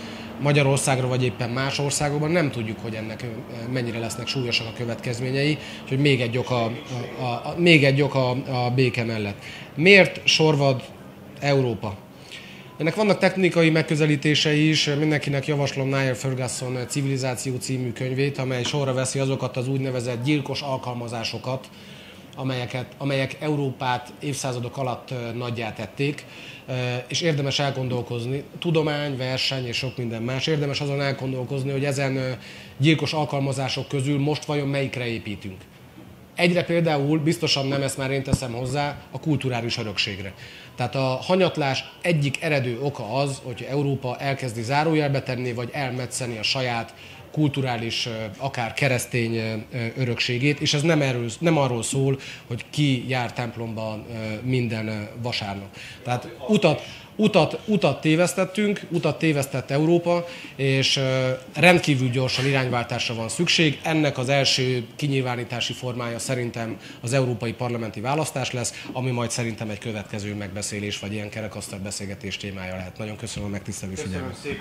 Magyarországra vagy éppen más országokban, nem tudjuk, hogy ennek mennyire lesznek súlyosak a következményei, úgyhogy még egy ok a béke mellett. Miért sorvad Európa? Ennek vannak technikai megközelítései is, mindenkinek javaslom Niall Ferguson Civilizáció című könyvét, amely sorra veszi azokat az úgynevezett gyilkos alkalmazásokat, amelyek Európát évszázadok alatt nagyjá tették, és érdemes elgondolkozni, tudomány, verseny és sok minden más, érdemes azon elgondolkozni, hogy ezen gyilkos alkalmazások közül most vajon melyikre építünk. Egyre például, biztosan nem, ezt már én teszem hozzá, a kulturális örökségre. Tehát a hanyatlás egyik eredő oka az, hogy Európa elkezdi zárójelbe tenni, vagy elmetszeni a saját kulturális, akár keresztény örökségét, és ez nem arról szól, hogy ki jár templomba minden vasárnap. Tehát utat tévesztettünk, utat tévesztett Európa, és rendkívül gyorsan irányváltásra van szükség. Ennek az első kinyilvánítási formája szerintem az európai parlamenti választás lesz, ami majd szerintem egy következő megbeszélés, vagy ilyen kerekasztal beszélgetés témája lehet. Nagyon köszönöm a megtisztelő figyelmet.